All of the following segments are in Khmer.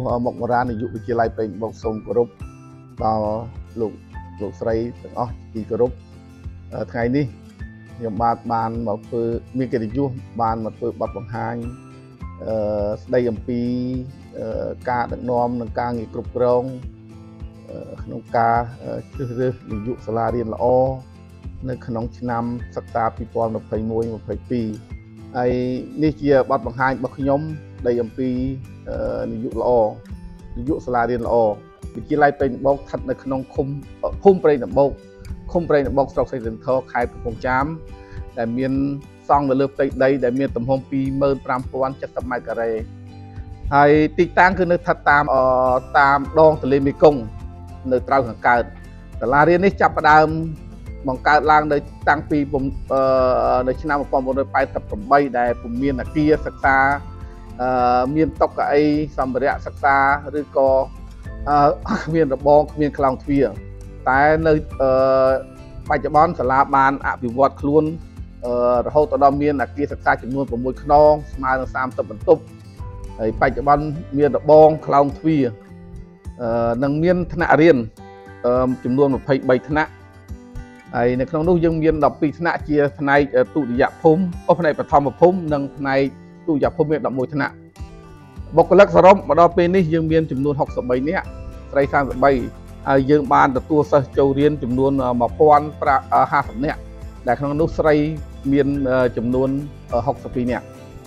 một ra này dụ chia lại bên một sông group vào lục lục sấy thì group ngày đi nhưng bàn một miền cái du bàn một bậc bằng hai đây làm pi ca được nom nâng ca nghề group rong nông ca ví dụ sala điền là o nơi nông năm sắc ta pi pom một phẩy môi một phẩy pi ai ní chia bậc bằng hai bậc nhóm đây làm pi ví dụ là o ví dụ sala điền là o bị chia lạiเป็นบกทัดในขนมคุ้มไปในบกคุ้มไปในบกสอกใส่ถึงทอขายผงจ้ำแต่เมียนซองเลือกไปได้แต่เมียนตำหงปีเมื่อปรามปวนจะสมัยกระไรไอ้ติดตั้งคือนึกทัดตามดองทะเลมีกงนึกเต้าของการแต่ลาเรียนนี้จับประดามมองการล่างในตั้งปีผมในชนะมาปอมบนโดยไปตับผมใบได้ผมเมียนเกียศึกษาเมียนตกไอ้สมบัติศึกษาหรือก็เมียนระบองเมียนคลองเทียแต่ในปัจจุบันสลาบานอภิวัตคล้วนเราตอนเมียนเกียศึกษาจำนวนประมวลขนองมาถึง30 บรรทุกปัจจุบันเมียนระบองคลองเทียนังเมียนธนาเรียนจำนวน23 ธนะในขนมนู้ยังเมียนดับปีธนะเชียทนายตุติยภูมิทนายปฐมภูมินังทนายตุติยภูมิเมียนดับมวยธนะบกลักสรมมาดอเป็นนี้ยังเมียนจำนวน60 ใบเนี้ยใส่30 ใบยังบานแต่ตัวเสือโจเรียนจำนวนมาปอน50 เนี้ยแต่ขนมนู้ใส่เมียนจำนวน60 ปีเนี้ย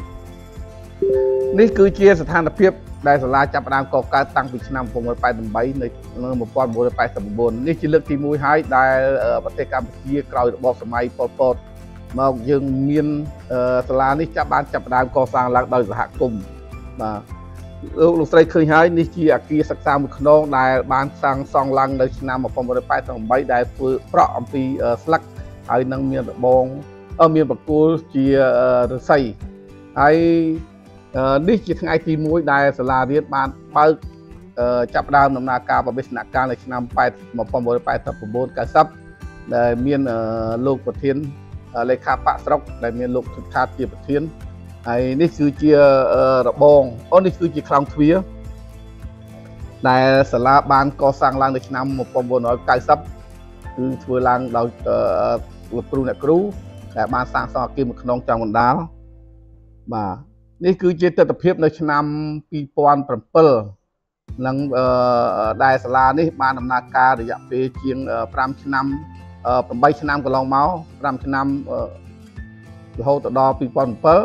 นี่คือเชียสถานเพียบได้สลาจับประดามก่อการตั้งปีนำผมไปถึงใบในมาปอนโบไปสมบูรณ์นี่คือเลือกที่มุ้ยให้ได้ประเทศกัมพูชีกลายบอกสมัยปอดมายังเมียนสลานี่จับบานจับประดามก่อสร้างหลักโดยสหกรมลูกใส่เคยให้นิจิอากีศึกษามุขน้องได้บานสร้างซองลังในชนะมาพอมไปทางใบได้เพราะอัมพีสลักไอ้นังเมียนบองเมียนปะกูจีใส่ไอ้นี่จีทั้งไอทีมวยได้สลาเรียนบานเปิดจับดาวนำนาการประเภทนักการในชนะไปมาพอมไปทางประมูลการซับได้เมียนลูกประเทศเลขาปะสระได้เมียนลูกสุดท้ายจีประเทศไอ้นี่คือเจียระบองนี่คือเจียคลองทวีในสลาบานก่อสร้างลังในน้ำมาปมบนน้อยไก่ซับคือทวีลังเราครูเนี่ยครูแต่บานสร้างสองกิมขนมจังหวัดดาวมานี่คือเจตตะเพียบในน้ำปีปอนปรำเปิลลังได้สลานี่บานดำนาการระยะเปเชียงปรำน้ำปรำใบน้ำกับลองเมาส์ปรำน้ำโฮตดอปีปอนเปิล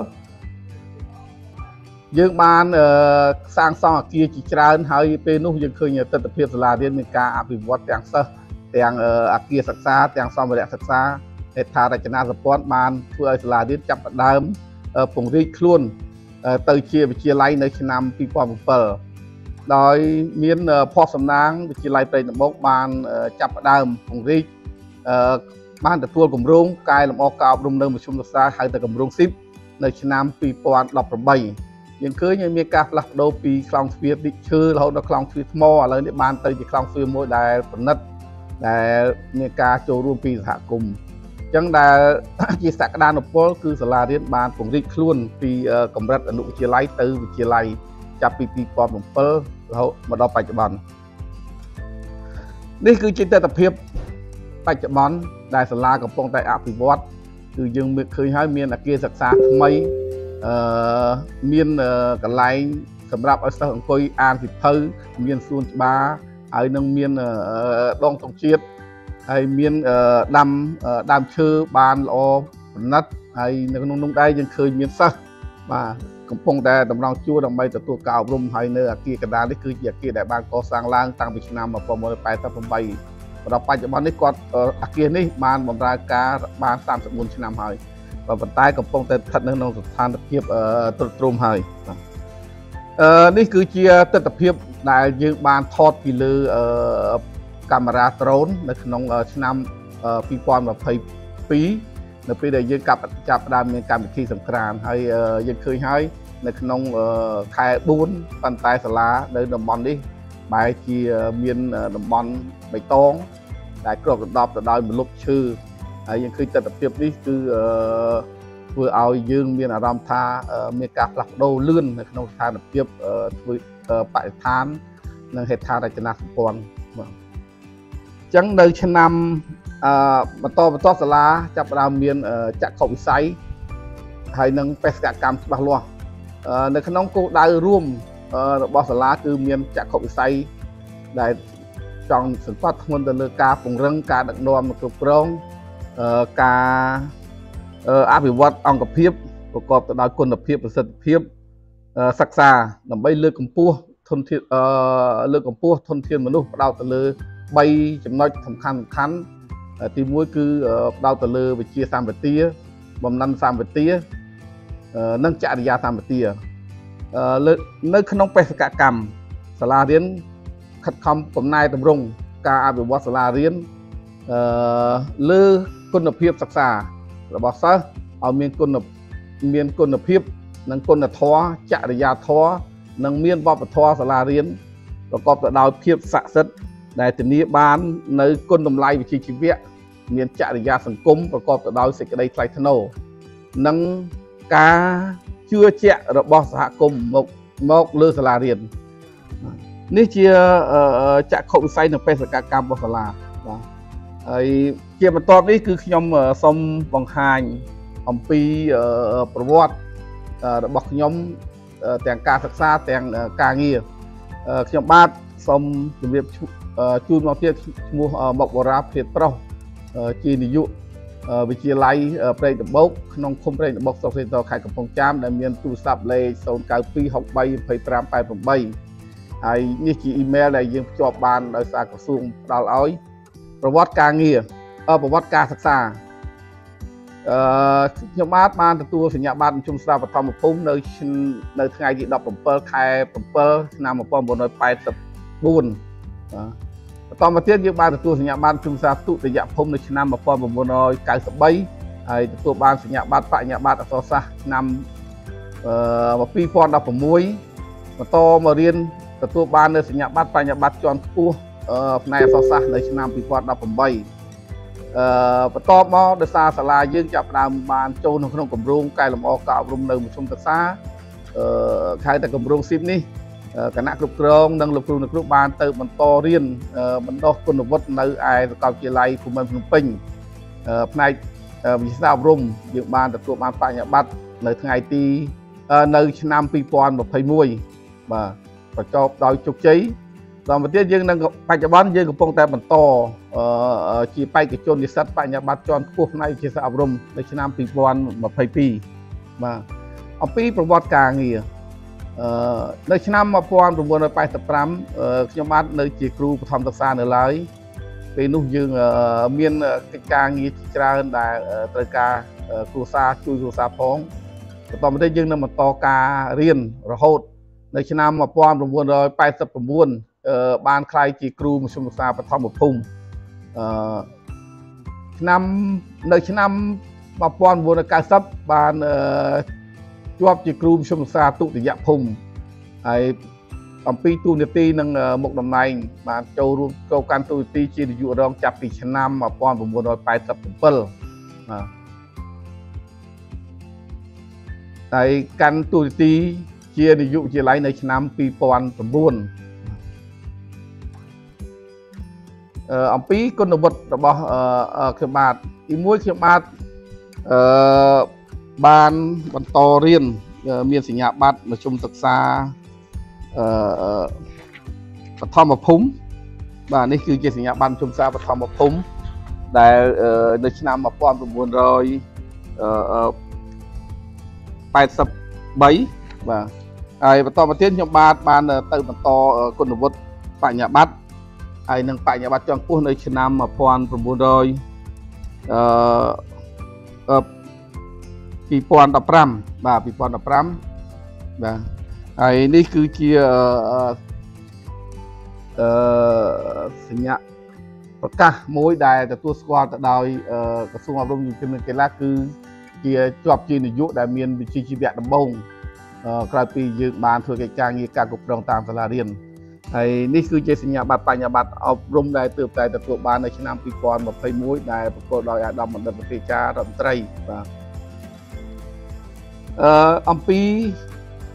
ยังบานสร้างซองเกียร์จีจราให้เป็นนุ่งยังเคยเนี่ยตัดเพียบสลาเรียนมีการอภิวัตแต่งเสแต่งเกียร์ศึกษาแต่งซองบริษัทศึกษาเหตุการณ์ชนะสปอร์ตบานเพื่อสลาเรียนจับเดิมผงริคล้วนเตยเชียร์เชียร์ไลในชนะปีปอมเปิลโดยมีนพอสำนักเชียร์ไลไปในบกบานจับเดิมผงริบ้านแต่ตัวกลุ่มรุ่งกายลำออกกาวรุมเดิมประชุมศึกษาให้แต่กลุ่มรุ่งซิปในชนะปีปอนหลับระบายยังเคยยังมีการหลักโดปีคลองเฟียดิชื่อเราเราคลองเฟียมออะไรในบ้านเตยจะคลองเฟียมอได้ผลนัดได้มีการโจรวมปีสหกรมจังได้จีสักดานอุปกรณ์คือสลาเรียนบ้านผงริคล้วนปีกำรัดอนุวิทยาลัยเตยวิทยาลัยจับปีปอมเปิลเรามาดอปัจจุบันนี่คือจิตตะเพียบปัจจุบันได้สลากับปองได้อภิวัตคือยังเคยให้เมียนเกียศึกษาทำไมเมียนกันไลสำหรับเอาสังคอยอ่านผิดเธอเมียนส่วนบาไอ้นังเมียนดองตองเชียดไอ้เมียนดำชื่อบานโอนัดไอ้นังนุ่งได้ยังเคยเมียนซักมากับพงแต่ดำรองชั่วดำใบแต่ตัวเก่ารุมไฮเนอร์เกียกระดานนี่คือเกียแต่บางก่อสร้างล่างตั้งวิชนามมาประมวลไปตั้งใบเราปัจจุบันนี้กอดเกียนี่บานบำราการบาน30 มูลชนามไฮvà vận tải của phongทัดในนองสถานเพียบตรมหายนี่คือเชียร์ตัดเพียบได้ยืมบานทอดกิเลอกามราโดรนในขนมชนำปีปอนแบบปีในปีใดยืมกับจับดามในการพิธีสงกรานต์ให้ยังเคยให้ในขนมขายบุญปันตายสลาในดมบอลนี่ใบเชียเมียนดมบอลใบตองได้กรอบดอบแต่ได้มันลุกชื่อยังคือจัดเพียบนี่คือเพื่อเอายืงมีอารมณ์ท่ามีการหลักโดลื่นในขนมทานเพียบបរិស្ថាននិងហេដ្ឋារចនាសម្ព័ន្ធបាទអញ្ចឹងនៅឆ្នាំបន្តសាលាចាប់ផ្ដើមមានចក្ខុវិស័យហើយនឹងបេសកកម្មច្បាស់លាស់នៅក្នុងគោលដៅរួមរបស់សាលាគឺមានចក្ខុវិស័យដែលចង់សង្កត់ធ្ងន់ទៅលើការពង្រឹងការដឹកនាំគ្រប់គ្រងការអភិវឌ្ឍអង្គភាពប្រកបទៅដោយគុណភាពប្រសិទ្ធភាពសិក្សាដើម្បីលើកកម្ពស់ធនធានមនុស្សផ្ដោតទៅលើ3ចំណុចសំខាន់ទី1គឺផ្ដោតទៅលើវិជ្ជាសម្បទាបំណិនសម្បទានិងចរិយាសម្បទានៅក្នុងបេសកកម្មសាលារៀនខិតខំកំណែតម្រង់ការអភិវឌ្ឍសាលារៀនលើគុណភាពសិក្សារបស់សិស្សឲ្យមានគុណភាពនិងគុណធម៌ចរិយាធម៌និងមានវប្បធម៌សាលារៀនប្រកបទៅដោយភាពស័ក្តិសិទ្ធិដែលធានាបាននៅគុណតម្លៃវិជ្ជាជីវៈមានចរិយាសង្គមប្រកបទៅដោយសេចក្តីថ្លៃថ្នូរនិងការជឿជាក់របស់សហគមន៍មកលើសាលារៀននេះជាចក្ខុវិស័យនិងបេសកកម្មរបស់សាលាបាទហើយជាបន្ទាប់នេះគឺខ្ញុំសូមបង្ហាញអំពីប្រវត្តិរបស់ខ្ញុំទាំងការសិក្សាទាំងការងារខ្ញុំបាទសូមជម្រាបជូនមកទៀតឈ្មោះមុកបរាភេទប្រុសជានាយកវិទ្យាល័យព្រែកដំបូកក្នុងឃុំព្រែកដំបូកស្រុកសេតខេត្តកំពង់ចាមដែលមានទូរស័ព្ទលេខ092632588ហើយនេះជាអ៊ីមែលដែលយើងភ្ជាប់បានដោយសារក្រសួងផ្ដល់ឲ្យប្រវត្តិការងារប្រវត្តិការសិក្សាខ្ញុំបានទទួលសញ្ញាបត្រមជ្ឈមស្ដារបឋមភូមិនៅថ្ងៃទី17ខែ7ឆ្នាំ1984បន្តមកទៀតយើងបានទទួលសញ្ញាបត្រមជ្ឈមស្ដារទុតិយភូមិនៅឆ្នាំ1993ហើយទទួលបានសញ្ញាបត្របញ្ញាបត្រអក្សរសាស្ត្រឆ្នាំ2016បន្តមករៀនទទួលបាននៅសញ្ញាបត្របញ្ញាបត្រជាន់ខ្ពស់ផ្នែកអក្សរសាស្ត្រនៅឆ្នាំ2018បន្តមកដោយសារសាលាយើងចាប់ផ្ដើមបានចូលក្នុងគម្រោងកែលម្អការអប់រំនៅមជ្ឈមសិក្សាហៅតែគម្រោងស៊ីបនេះគណៈគ្រប់គ្រងនិងលោកគ្រូអ្នកគ្រូបានទៅបន្តរៀនបណ្ដុះគុណវុឌ្ឍនៅឯសាកលវិទ្យាល័យភូមិន្ទភ្នំពេញផ្នែកវិទ្យាសាស្ត្រអប់រំយើងបានទទួលបានបញ្ញាបត្រនៅថ្ងៃនៅឆ្នាំ2021បាទប្រកបដោយជោគជ័យដល់មកទៀតយើងនឹងបច្ចុប្បន្នយើងកំពុងតែបន្តជាបេក្ខជននិស្សិតបញ្ញាបត្រជាន់ខ្ពស់ផ្នែកវិទ្យាសាស្ត្រអប់រំនៅឆ្នាំ2022បាទអំពីប្រវត្តិការងារនៅឆ្នាំ1985ខ្ញុំបាននៅជាគ្រូបឋមសិក្សានៅឡើយពេលនោះយើងមានកិច្ចការងារជាច្រើនដែលត្រូវការគ្រួសារជួយគ្រួសារផងបន្តមកទៀតយើងនឹងបន្តការរៀនរហូតនៅឆ្នាំ1989បានក្លាយជាគ្រូមជ្ឈមសិក្សាបឋមភូមិនៅឆ្នាំ1990បានជាប់ជាគ្រូមជ្ឈមសិក្សាទុតិយភូមិហើយអំពីទូនាទីនិងមុខតំណែងបានចូលរួមកាន់ទូនាទីជានាយករងចាប់ពីឆ្នាំ1987ហើយកាន់ទូនាទីជានាយកវិទ្យាល័យនៅឆ្នាំ2009អំពីគុណវុឌ្ឍរបស់ខ្ញុំបាទទី1ខ្ញុំបាទបានបន្តរៀនមានសញ្ញាបត្រមជ្ឈមសិក្សាបឋមភូមិបាទនេះគឺជាសញ្ញាបត្រមជ្ឈមសិក្សាបឋមភូមិដែលនៅឆ្នាំ1983បាទហើយបន្តមកទៀតខ្ញុំបានទៅបន្តគុណវុឌ្ឍបញ្ញាបត្រហើយនឹងបញ្ញាបត្រជាន់ខ្ពស់នៅឆ្នាំ1900បាទ2015បាទហើយនេះគឺជាសញ្ញាប្រកាសមួយដែលទទួលស្គាល់ទៅដោយក្រសួងអប់រំយុវជននិងកីឡាគឺជាជាប់ជានាយកដែលមានវិជ្ជាជីវៈដំបូងក្រៅពីយើងបានធ្វើកិច្ចការងារការគ្រប់គ្រងតាមសាលារៀនហើយនេះគឺជាសញ្ញាបត្របញ្ញាបត្រអប់រំដែលទើបតែទទួលបាននៅឆ្នាំ2021ដែលប្រកបដោយអាដាមបណ្ឌិតវិទ្យារដ្ឋមន្ត្រីបាទអំពីច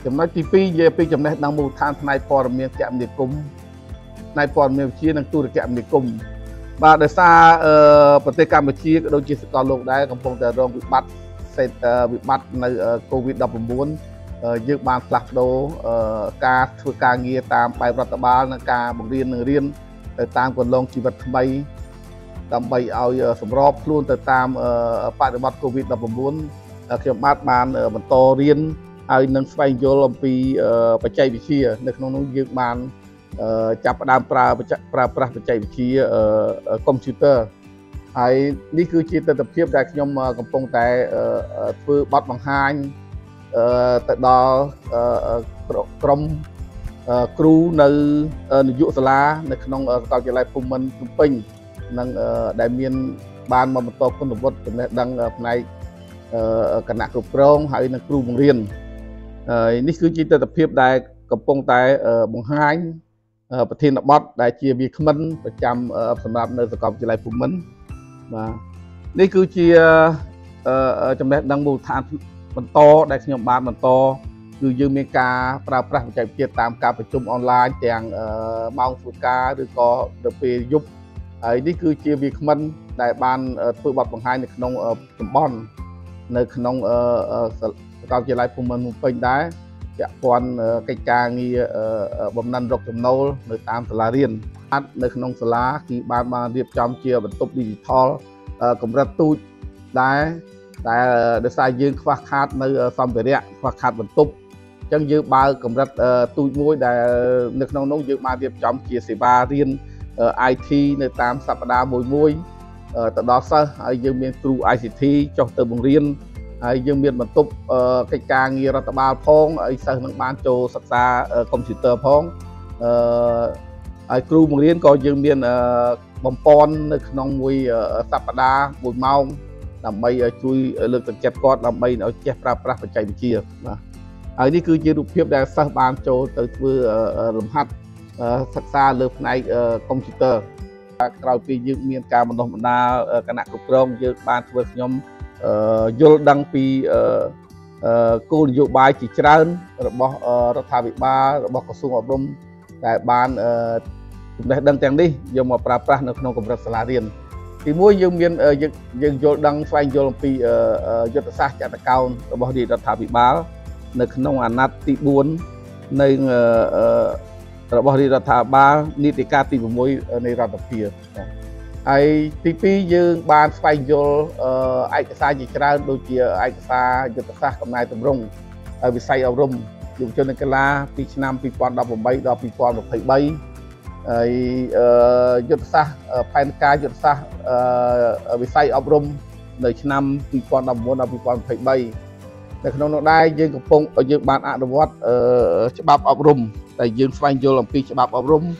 ចំណុចទី2និយាយពីចំណេះដឹងមូលដ្ឋានផ្នែកព័ត៌មានគមនាគមន៍ផ្នែកព័ត៌មានវិទ្យានិងទូរគមនាគមន៍បាទដោយសារប្រទេសកម្ពុជាក៏ដូចជាសកលលោកដែរកំពុងតែរងវិបត្តិនៅ COVID-19 យើងបានផ្លាស់ប្ដូរការធ្វើការងារតាមបែបរដ្ឋបាលនិងការបង្រៀននឹងរៀនទៅតាមគន្លងជីវិតថ្មីដើម្បីឲ្យសម្របខ្លួនទៅតាមបរិបទ COVID-19 ខ្ញុំបានបន្តរៀនហើយនឹងស្វែងយល់អំពីបច្ចេកវិទ្យានៅក្នុងនោះយើងបានចាប់ផ្ដើមប្រើប្រាស់បច្ចេកវិទ្យាកុំព្យូទ័រហើយនេះគឺជាទស្សនវិជ្ជាដែលខ្ញុំកំពុងតែធ្វើបទបង្ហាញទៅដល់ក្រុមគ្រូនៅនាយកសាលានៅក្នុងសាកលវិទ្យាល័យភូមិន្ទភ្នំពេញនិងដែលមានបានមកបន្តគុណវុឌ្ឍចំណេះដឹងផ្នែកគណៈគ្រប់គ្រងហើយនិងគ្រូបង្រៀននេះគឺជាទស្សនវិជ្ជាដែលកំពុងតែបង្ហាញប្រធានបទដែលជាវាគ្មិនប្រចាំសម្រាប់នៅសាកលវិទ្យាល័យភូមិន្ទបាទនេះគឺជាចំណេះដឹងមូលដ្ឋានបន្តដែលខ្ញុំបានបន្តគឺយើងមានការប្រើប្រាស់បច្ចេកវិទ្យាតាមការប្រជុំអនឡាញទាំងម៉ោងធ្វើការឬក៏ទៅពេលយប់ហើយនេះគឺជាវាគ្មិនដែលបានធ្វើបទបង្ហាញនៅក្នុងតំបន់នៅក្នុងសាកលវិទ្យាល័យភូមិន្ទភ្នំពេញដែរពាក់ព័ន្ធកិច្ចការងារបំណិនរកចំណូលនៅតាមសាលារៀននៅក្នុងសាលាគឺបានរៀបចំជាបន្ទប់ digital កម្រិតទូចដែរតែដោយសារយើងខ្វះខាតនៅសម្ភារៈខ្វះខាតបន្ទប់អញ្ចឹងយើងបើកកម្រិតទូចមួយដែលនៅក្នុងនោះយើងបានរៀបចំជាសេវារៀន IT នៅតាមសប្តាហ៍មួយទៅដល់សិស្សហើយយើងមានគ្រូ ICT ចុះទៅបង្រៀនហើយយើងមានបន្ទប់កិច្ចការងាររដ្ឋបាលផងហើយសិស្សនឹងបានចូលសិក្សាកុំព្យូទ័រផងហើយគ្រូបង្រៀនក៏យើងមានបំពេញនៅក្នុងមួយសប្តាហ៍1ម៉ោងដើម្បីជួយលើកទឹកចិត្តគាត់ដើម្បីឲ្យចេះប្រើប្រាស់បច្ចេកវិទ្យាបាទហើយនេះគឺជារូបភាពដែលសិស្សបានចូលទៅធ្វើលំហាត់សិក្សាលើផ្នែកកុំព្យូទ័រក្រោយពីយើងមានការបណ្ដុះបណ្ដាលគណៈគ្រប់គ្រងយើងបានធ្វើខ្ញុំយល់ដឹងពីគោលនយោបាយជាច្រើនរបស់រដ្ឋាភិបាលរបស់ក្រសួងអប់រំដែលបានចំណេះដឹងទាំងនេះយកមកប្រើប្រាស់នៅក្នុងកម្រិតសាលារៀនទីមួយយើងមានយើងយល់ដឹងស្វែងយល់អំពីយុទ្ធសាស្ត្រចតុកោណរបស់រាជរដ្ឋាភិបាលនៅក្នុងអាណត្តិទី4នៃរបស់រាជរដ្ឋាភិបាលនីតិកាលទី6នៃរដ្ឋាភិបាលហើយទី2យើងបានស្វែងយល់ឯកសារជាច្រើនដូចជាឯកសារយុទ្ធសាស្ត្រកំណែទម្រង់វិស័យអប់រំយុវជននិងកីឡាពីឆ្នាំ2018ដល់2023ហើយយុទ្ធសាស្ត្រផែនការយុទ្ធសាស្ត្រវិស័យអប់រំនៅឆ្នាំ2019ដល់2023នៅក្នុងនោះដែរយើងបានអនុវត្តច្បាប់អប់រំតែយើងស្វែងយល់អំពីច្បាប់អប់រំ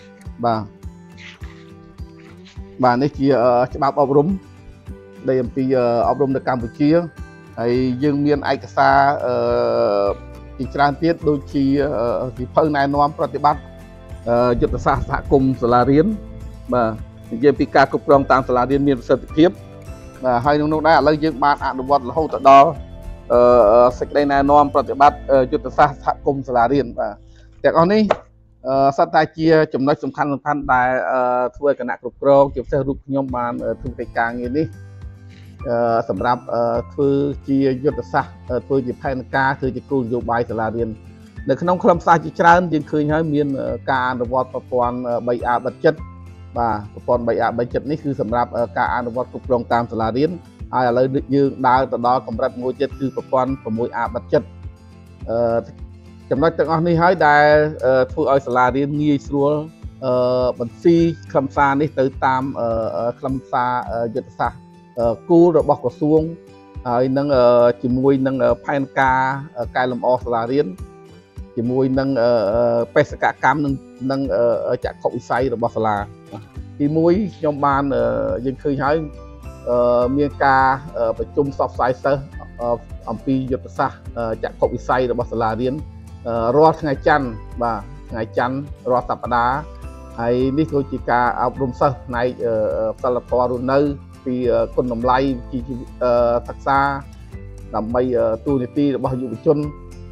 បាទនេះជាច្បាប់អប់រំដែលអំពីអប់រំនៅកម្ពុជាហើយយើងមានឯកសារជាច្រើនទៀតដូចជាសៀវភៅណែនាំប្រតិបត្តិយុទ្ធសាស្ត្រសហគមន៍សាលារៀនបាទនិយាយពីការគ្រប់គ្រងតាមសាលារៀនមានប្រសិទ្ធភាពបាទហើយក្នុងនោះដែរឥឡូវយើងបានអនុវត្តរហូតដល់សេចក្តីណែនាំប្រតិបត្តិយុទ្ធសាស្ត្រសហគមន៍សាលារៀនបាទទាំងអស់នេះសត្វតែជាចំណុចសំខាន់ដែលធ្វើគណៈគ្រប់គ្រងជាពិសេសរូបខ្ញុំបានធ្វើកិច្ចការងារនេះសម្រាប់ធ្វើជាយុទ្ធសាស្ត្រធ្វើជាផែនការធ្វើជាគោលនយោបាយសាលារៀននៅក្នុងខ្លឹមសារជាច្រើនយើងឃើញហើយមានការអនុវត្តប្រព័ន្ធ 3A បិទចិត្តបាទប្រព័ន្ធ 3A បិទចិត្តនេះគឺសម្រាប់ការអនុវត្តគ្រប់គ្រងតាមសាលារៀនហើយឥឡូវយើងដើរទៅដល់កម្រិតមួយទៀតគឺប្រព័ន្ធ 6A បិទចិត្តចំណុចទាំងអស់នេះហើយដែលធ្វើឲ្យសាលារៀនងាយស្រួលបន្ស៊ីខ្លឹមសារនេះទៅតាមខ្លឹមសារយុទ្ធសាស្ត្រគោលរបស់ក្រសួងហើយនឹងជាមួយនឹងផែនការកែលម្អសាលារៀនជាមួយនឹងបេសកកម្មនិងចក្ខុវិស័យរបស់សាលាទី1ខ្ញុំបានយើងឃើញហើយមានការប្រជុំផ្សព្វផ្សាយសិស្សអំពីយុទ្ធសាស្ត្រចក្ខុវិស័យរបស់សាលារៀនរាល់ថ្ងៃច័ន្ទបាទថ្ងៃច័ន្ទរាល់សប្តាហ៍ហើយនេះគឺជាការអប់រំសិស្សផ្នែកសិលធម៌រស់នៅពីគុណតម្លៃវិជ្ជាសិក្សាដើម្បីទូនីតិរបស់យុវជន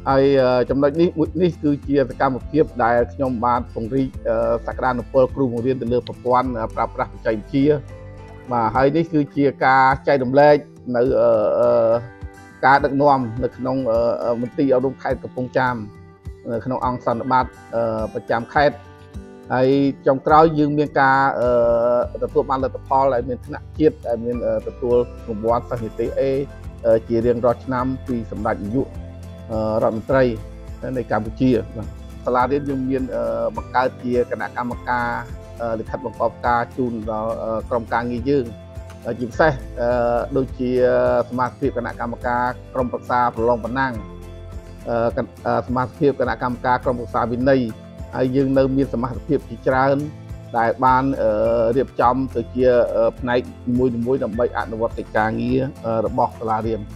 ហើយចំណុចនេះគឺជាសកម្មភាពដែលខ្ញុំបានពង្រីកសក្តានុពលគ្រូបង្រៀនទៅលើប្រព័ន្ធប្រើប្រាស់បច្ចេកវិទ្យាបាទហើយនេះគឺជាការចែករំលែកនៅការដឹកនាំនៅក្នុងមន្ទីរអប់រំខេត្តកំពង់ចាមនៅក្នុងអង្គសន្និបាតប្រចាំខេត្តហើយចុងក្រោយយើងមានការទទួលបានលទ្ធផលដែលមានថ្នាក់ជាតិដែលមានទទួលរង្វាន់សិស្សនិទេស A ជារៀងរាល់ឆ្នាំពីសម្ដេចនាយករដ្ឋមន្ត្រីនៃកម្ពុជាបាទសាលារៀនយើងមានបង្កើតជាគណៈកម្មការលិខិតបង្កប់ការជូនដល់ក្រុមការងារយើងជាពិសេសដូចជាសមាជិកគណៈកម្មការក្រុមប្រឹក្សាប្រឡងបណ្ណាំងសមាជិកគណៈកម្មការក្រុមប្រឹក្សាវិន័យហើយយើងនៅមានសមាជិកជាច្រើនដែលបានរៀបចំទៅជាផ្នែកមួយដើម្បីអនុវត្តកិច្ចការងាររបស់សាលារៀន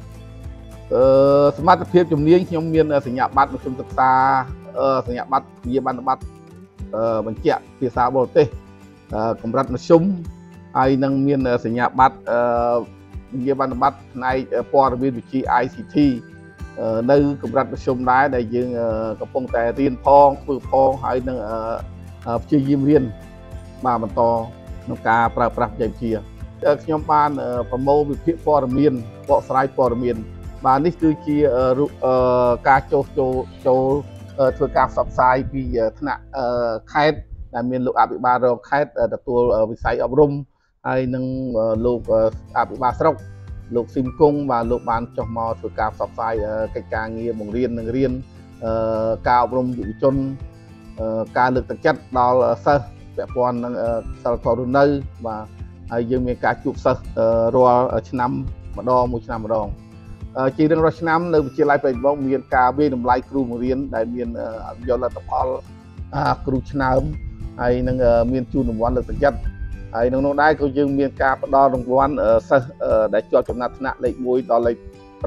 សមត្ថភាពជំនាញខ្ញុំមានសញ្ញាបត្រមធ្យមសិក្សាសញ្ញាបត្រវិញ្ញាបនបត្របញ្ជាក់ភាសាបរទេសកម្រិតមធ្យមហើយនឹងមានសញ្ញាបត្រវិញ្ញាបនបត្រផ្នែកព័ត៌មានវិទ្យា ICT នៅកម្រិតមធ្យមដែរដែលយើងកំពុងតែរៀនផងធ្វើផងហើយនឹងព្យាយាមរៀនបាទបន្តក្នុងការប្រើប្រាស់បច្ចេកវិទ្យាខ្ញុំបានប្រមូលវិភាគព័ត៌មានបកស្រាយព័ត៌មានបាទនេះគឺជាការចូលធ្វើការផ្សព្វផ្សាយពីថ្នាក់ខេត្តដែលមានលោកអភិបាលរងខេត្តទទួលវិស័យអប់រំហើយនឹងលោកអភិបាលស្រុកលោកស៊ីមគង់បាទលោកបានចុះមកធ្វើការផ្សព្វផ្សាយកិច្ចការងារបង្រៀននិងរៀនការអប់រំយុវជនការលើកទឹកចិត្តដល់សិស្សពាក់ព័ន្ធនឹងសិលធម៌រស់នៅបាទហើយយើងមានការជួបសិស្សរាល់ឆ្នាំម្ដងមួយឆ្នាំម្ដងជារៀងរាល់ឆ្នាំនៅវិទ្យាល័យព្រៃដំបងមានការវាយតម្លៃគ្រូបង្រៀនដែលមានយកលទ្ធផលគ្រូឆ្នើមហើយនឹងមានជូនរង្វាន់លើកទឹកចិត្តហើយក្នុងនោះដែរក៏យើងមានការផ្ដល់រង្វាន់សិស្សដែលជាប់ចំណាត់ថ្នាក់លេខ1ដល់លេខ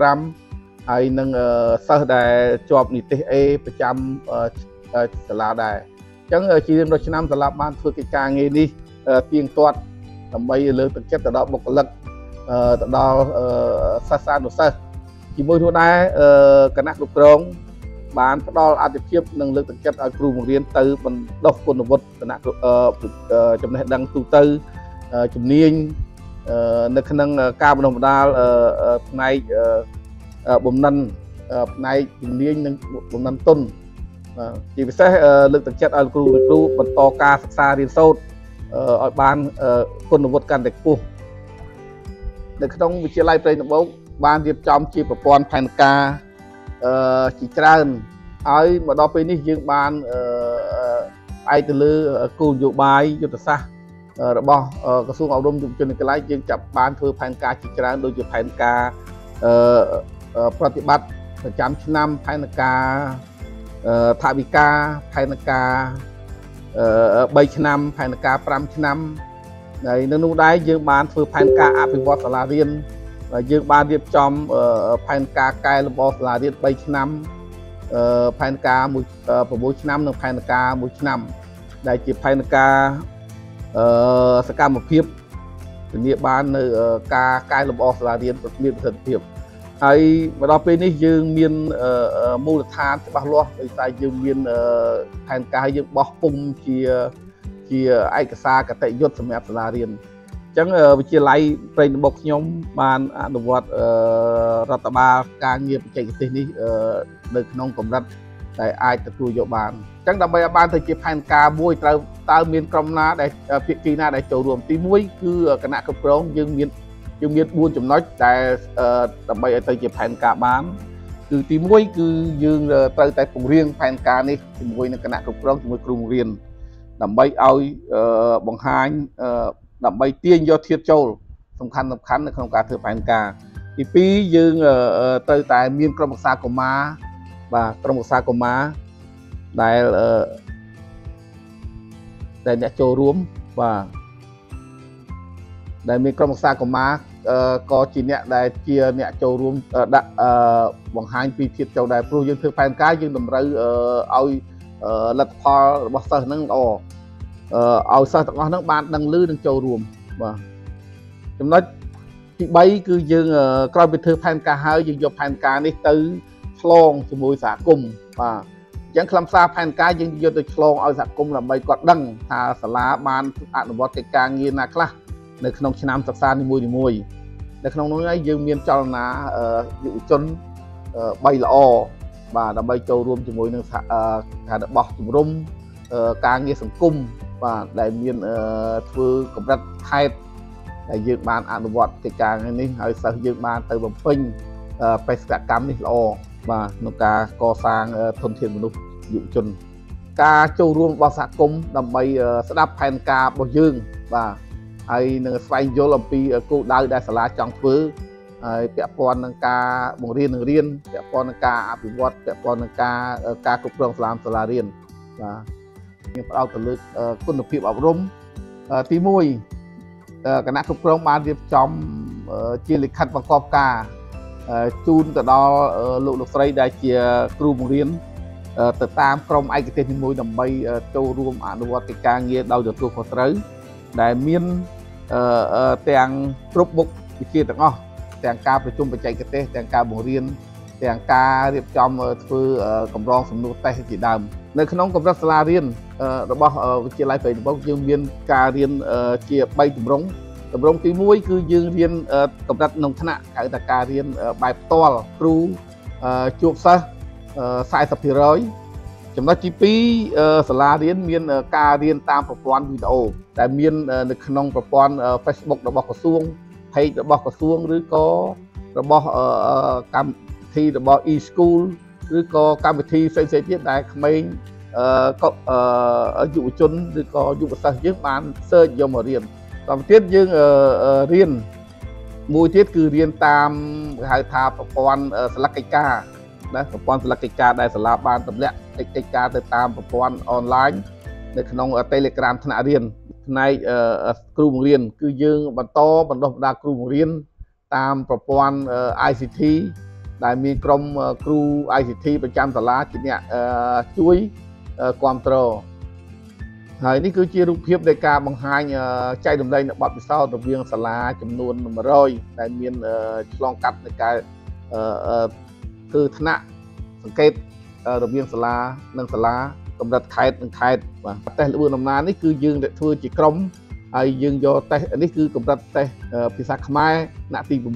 5ហើយនឹងសិស្សដែលជាប់និទេស A ប្រចាំសាលាដែរអញ្ចឹងជារៀងរាល់ឆ្នាំសាលាបានធ្វើកិច្ចការងារនេះទៀងទាត់ដើម្បីលើកទឹកចិត្តទៅដល់បុគ្គលិកទៅដល់សិស្សានុសិស្សជាមួយនោះដែរគណៈគ្រប់គ្រងបានផ្ដល់អាទិភាពនិងលើកទឹកចិត្តឲ្យគ្រូបង្រៀនទៅបណ្ដុះគុណវុឌ្ឍគណៈចំណេះដឹងទូទៅជំនាញនៅក្នុងការបណ្ដុះបណ្ដាលផ្នែកបំណិនផ្នែកជំនាញនិងបំណិនទុនជាពិសេសលើកទឹកចិត្តឲ្យគ្រូបន្តការសិក្សារៀនសូត្រឲ្យបានគុណវុឌ្ឍកាន់តែខ្ពស់នៅក្នុងវិទ្យាល័យព្រៃដំបូងបានរៀបចំជាប្រព័ន្ធផែនការជាច្រើនហើយមកដល់ពេលនេះយើងបានផ្អែកទៅលើគោលនយោបាយយុទ្ធសាស្ត្ររបស់ក្រសួងអប់រំយុវជននិងកីឡាយើងចាប់បានធ្វើផែនការជាច្រើនដូចជាផែនការប្រតិបត្តិប្រចាំឆ្នាំផែនការថវិកាផែនការ3ឆ្នាំផែនការ5ឆ្នាំហើយនៅនោះដែរយើងបានធ្វើផែនការអភិវឌ្ឍសាលារៀនយើងបានរៀបចំផែនការកែលម្អសាលារៀន3ឆ្នាំផែនការ6ឆ្នាំនិងផែនការ1ឆ្នាំដែលជាផែនការសកម្មភាពធានាបាននៅការកែលម្អសាលារៀនមានប្រសិទ្ធភាពហើយមកដល់ពេលនេះយើងមានមូលដ្ឋានច្បាស់លាស់ដោយសារយើងមានផែនការយើងបោះពុំជាឯកសារគតិយុត្តសម្រាប់សាលារៀនអញ្ចឹងវិទ្យាល័យព្រៃដំបូងខ្ញុំបានអនុវត្តរដ្ឋបាលការងារបច្ចេកទេសនេះនៅក្នុងកម្រិតដែលអាចទទួលយកបានអញ្ចឹងដើម្បីឲ្យបានទៅជាផែនការមួយត្រូវតើមានក្រុមណាដែលភាគីណាដែលចូលរួមទី1គឺគណៈគ្រប់គ្រងយើងមាន4ចំណុចដែលដើម្បីឲ្យទៅជាផែនការបានគឺទី1គឺយើងត្រូវតែពង្រៀងផែនការនេះជាមួយនឹងគណៈគ្រប់គ្រងជាមួយគ្រូបង្រៀនដើម្បីឲ្យបង្ហាញដើម្បីទាញយកធាតុចូលសំខាន់នៅក្នុងការធ្វើផែនការទី2យើងត្រូវតែមានក្រុមប្រឹក្សាកុមារបាទក្រុមប្រឹក្សាកុមារដែលអ្នកចូលរួមបាទដែលមានក្រុមប្រឹក្សាកុមារក៏ជាអ្នកដែលជាអ្នកចូលរួមដាក់បង្ហាញពីធាតុចូលដែរព្រោះយើងធ្វើផែនការយើងតម្រូវឲ្យលទ្ធផលរបស់សិស្សហ្នឹងល្អឲ្យសិស្សទាំងអស់ហ្នឹងបានដឹងឮនិងចូលរួមបាទចំណុចទី3គឺយើងក្រោយពីធ្វើផែនការហើយយើងយកផែនការនេះទៅឆ្លងជាមួយសហគមន៍បាទអញ្ចឹងខ្លឹមសារផែនការយើងយកទៅឆ្លងឲ្យសហគមន៍ដើម្បីគាត់ដឹងថាសាលាបានអនុវត្តកិច្ចការងារណាខ្លះនៅក្នុងឆ្នាំសិក្សានីមួយៗនៅក្នុងនោះហើយយើងមានចលនាយុវជន3ល្អបាទដើម្បីចូលរួមជាមួយនឹងការរបស់ជំរំការងារសង្គមបាទដែលមានធ្វើកម្រិតខេត្តដែលយើងបានអនុវត្តកិច្ចការនេះហើយសិស្សយើងបានទៅបំពេញបេសកកម្មនេះល្អបាទក្នុងការកសាងធនធានមនុស្សយុវជនការចូលរួមរបស់សហគមន៍ដើម្បីស្ដាប់ផែនការរបស់យើងបាទហើយនឹងស្វែងយល់អំពីគោលដៅដែលសាលាចង់ធ្វើហើយពាក់ព័ន្ធនឹងការបង្រៀននឹងរៀនពាក់ព័ន្ធនឹងការអភិវឌ្ឍពាក់ព័ន្ធនឹងការគ្រប់គ្រងសាលារៀនបាទយើងផ្ដោតទៅលើគុណភាពអប់រំទី1គណៈគ្រប់គ្រងបានរៀបចំជាលិខិតបង្គាប់ការជូនទៅដល់លោកស្រីដែលជាគ្រូបង្រៀនទៅតាមក្រុមឯកទេសនីមួយដើម្បីចូលរួមអនុវត្តកិច្ចការងារដោយទទួលខុសត្រូវដែលមានទាំងគ្រប់មុខវិជ្ជាទាំងអស់ទាំងការប្រជុំបច្ចេកទេសទាំងការបង្រៀនទាំងការរៀបចំធ្វើកម្រងសំណួរតេស្តជាដើមនៅក្នុងកម្រិតសាលារៀនរបស់វិទ្យាល័យព្រៃដំបងយើងមានការរៀនជា3ទម្រង់ទី1គឺយើងរៀនកម្រិតក្នុងថ្នាក់ហៅថាការរៀនបែបផ្ទាល់គ្រូជួបសិស្ស40%ចំណុចទី2សាលារៀនមានការរៀនតាមប្រព័ន្ធវីដេអូដែលមាននៅក្នុងប្រព័ន្ធ Facebook របស់ក្រសួង page របស់ក្រសួងឬក៏របស់កម្មវិធីរបស់ e-school ឬក៏កម្មវិធីផ្សេងៗទៀតដែលក្មេងយុវជនឬក៏យុវសិស្សយើងបាន search យកមករៀនតាមទៀតយើងរៀនមួយទៀតគឺរៀនតាមគេហៅថាប្រព័ន្ធសិលឹកកិច្ចការណាប្រព័ន្ធសិលឹកកិច្ចការដែលសាលាបានទម្លាក់កិច្ចការទៅតាមប្រព័ន្ធអនឡាញនៅក្នុង Telegram ថ្នាក់រៀនផ្នែកគ្រូបង្រៀនគឺយើងបន្តបណ្ដុះបណ្ដាលគ្រូបង្រៀនតាមប្រព័ន្ធ ICT ដែលមានក្រុមគ្រូ ICT ប្រចាំសាលាជាអ្នកជួយគ្រប់គ្រងហើយនេះគឺជារូបភាពនៃការបង្ហាញចែករំលែកនៅបទពិសោធន៍រវាងសាលាចំនួន100ដែលមានឆ្លងកាត់នៃការគឺថ្នាក់សង្កេតរវាងសាលានិងសាលាកម្រិតខេត្តនិងខេត្តបាទតេស្តល្បឿនដំណើរនេះគឺយើងធ្វើជាក្រុមហើយយើងយកតេស្តនេះគឺកម្រិតតេស្តភាសាខ្មែរថ្នាក់ទី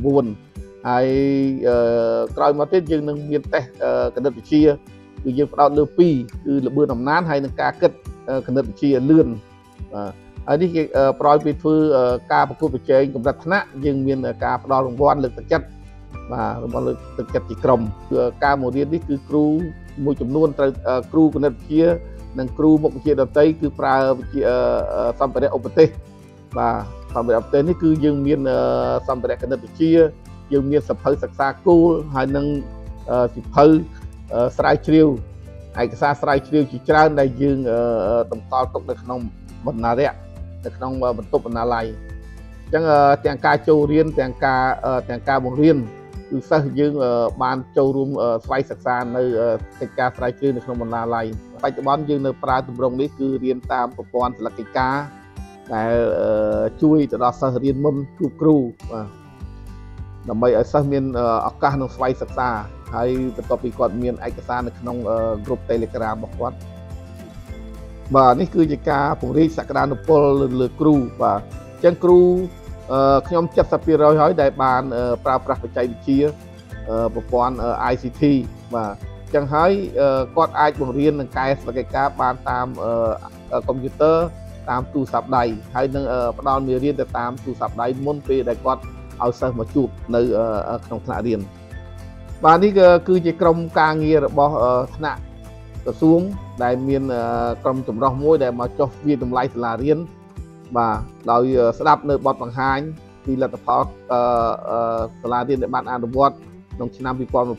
9ហើយក្រោយមកទៀតយើងនឹងមានតេស្តគណិតវិទ្យាគឺយើងផ្ដោតលើ2គឺល្បឿនដំណើរហើយនឹងការគិតគណិតវិទ្យាលឿនបាទហើយនេះគេប្រយោជន៍ពីធ្វើការប្រកួតប្រជែងកម្រិតថ្នាក់យើងមានការផ្ដល់រង្វាន់លើកទឹកចិត្តបាទរបស់លើកទឹកចិត្តជាក្រុមគឺការមករៀននេះគឺគ្រូមួយចំនួនត្រូវគ្រូគណិតវិទ្យានិងគ្រូមុខវិជ្ជាដទៃគឺប្រើវិជ្ជាសម្ភារៈឧបទេសបាទសម្ភារៈឧបទេសនេះគឺយើងមានសម្ភារៈគណិតវិទ្យាយើងមានសៀវភៅសិក្សាគោលហើយនឹងសៀវភៅស្រាវជ្រាវឯកសារស្រាវជ្រាវជាច្រើនដែលយើងតម្កល់ទុកនៅក្នុងបណ្ណារៈនៅក្នុងបន្ទប់បណ្ណាល័យអញ្ចឹងទាំងការចូលរៀនទាំងការបង្រៀនគឺសិស្សយើងបានចូលរួមស្វ័យសិក្សានៅកិច្ចការស្រាវជ្រាវនៅក្នុងបណ្ណាល័យបច្ចុប្បន្នយើងនៅប្រើទម្រង់នេះគឺរៀនតាមប្រព័ន្ធសិលឹកកិច្ចការដែលជួយទៅដល់សិស្សរៀនមុនគ្រប់គ្រូបាទដើម្បីឲ្យសិស្សមានឱកាសនឹងស្វ័យសិក្សាហើយបន្ទាប់ពីគាត់មានឯកសារនៅក្នុង group Telegram របស់គាត់បាទនេះគឺជាការពង្រីកសក្តានុពលលើគ្រូបាទអញ្ចឹងគ្រូខ្ញុំ 70% ហើយដែលបានប្រើប្រាស់បច្ចេកវិទ្យាប្រព័ន្ធ ICT បាទអញ្ចឹងហើយគាត់អាចបង្រៀននិងកែស្លឹកកិច្ចការបានតាមកុំព្យូទ័រតាមទូរស័ព្ទដៃហើយនឹងផ្ដល់មេរៀនទៅតាមទូរស័ព្ទដៃមុនពេលដែលគាត់ឲ្យសិស្សមកជួបនៅក្នុងថ្នាក់រៀនបាទនេះគឺជាក្រុមការងាររបស់ថ្នាក់ក្រសួងដែលមានក្រុមចម្រុះមួយដែលមកចុះវិតម្លៃសាលារៀនបាទដោយស្ដាប់នៅបទបង្ហាញពីលទ្ធផលសាលារៀនដែលបានអនុវត្តក្នុងឆ្នាំ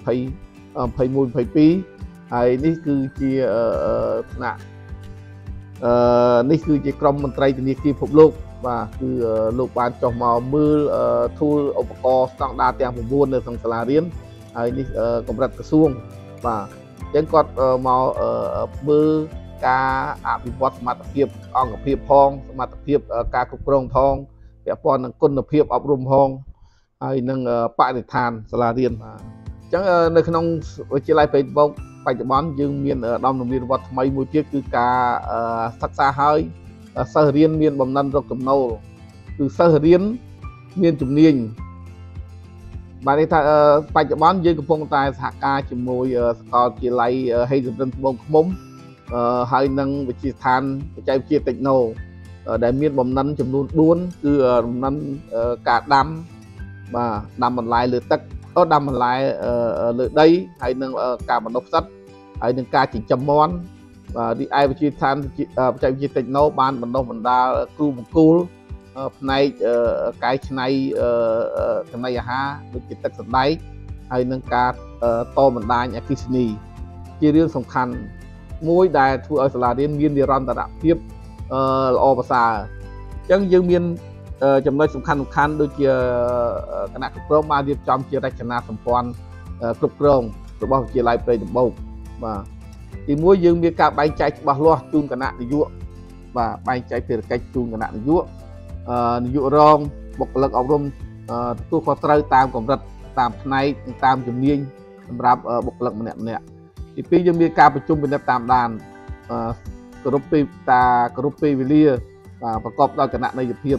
2021-22ហើយនេះគឺជាថ្នាក់នេះគឺជាក្រុមមន្ត្រីធនាគារពិភពលោកបាទគឺលោកបានចុះមកមើល tool ឧបករណ៍ស្តង់ដារទាំង9នៅក្នុងសាលារៀនហើយនេះកម្រិតក្រសួងបាទអញ្ចឹងគាត់មកមើលការអភិវឌ្ឍសមត្ថភាពអង្គភាពផងសមត្ថភាពការគ្រប់គ្រងផងពាក់ព័ន្ធនឹងគុណភាពអប់រំផងហើយនឹងបរិស្ថានសាលារៀនបាទ chẳng nơiក្នុងជាឡៃពេទ្យបោកបច្ចុប្បន្នយើងមានដំណើរមានវត្តថ្មីមួយទៀតគឺការសិក្សាហើយសិស្សរៀនមានបំណិនរកចំណូលគឺសិស្សរៀនមានជំនាញបាទនេះថាបច្ចុប្បន្នយើងកំពុងតែសហការជាមួយសាកលវិទ្យាល័យហេងសំរិនត្បូងឃ្មុំហើយនឹងវិទ្យាស្ថានបច្ចេកវិទ្យាតិចណូដែលមានបំណិនចំនួន4គឺបំណិនការដាំបាទដាំបន្លែលើទឹកដាំបន្លែលើដីហើយនឹងការបណ្ដុះផ្សិតហើយនឹងការចិញ្ចឹមមាន់បាទរីឯវិទ្យាស្ថានបច្ចេកវិទ្យាតិចណូបានបណ្ដុះបណ្ដាលគ្រូបង្គោលផ្នែកកែច្នៃចំណីអាហារដូចជាទឹកសណ្ដែកហើយនឹងការតបណ្ដាញអគ្គិសនីជារឿងសំខាន់មួយដែលធ្វើឲ្យសាលារៀនមាននិរន្តរភាពល្អប្រសើរអញ្ចឹងយើងមានចំណុចសំខាន់ដូចជាគណៈគ្រប់គ្រងបានរៀបចំជារចនាសម្ព័ន្ធគ្រប់គ្រងរបស់វិទ្យាល័យព្រៃដំបូកបាទទីមួយយើងមានការបែងចែកច្បាស់លាស់ជូនគណៈនាយកបាទបែងចែកភារកិច្ចជូនគណៈនាយករងបុគ្គលិកអប់រំទទួលខុសត្រូវតាមកម្រិតតាមផ្នែកនិងតាមជំនាញសម្រាប់បុគ្គលិកម្នាក់ទីពីរយើងមានការប្រជុំពិនិត្យតាមដានគ្រប់ពេលវេលាប្រកបដោយគណនេយ្យភាព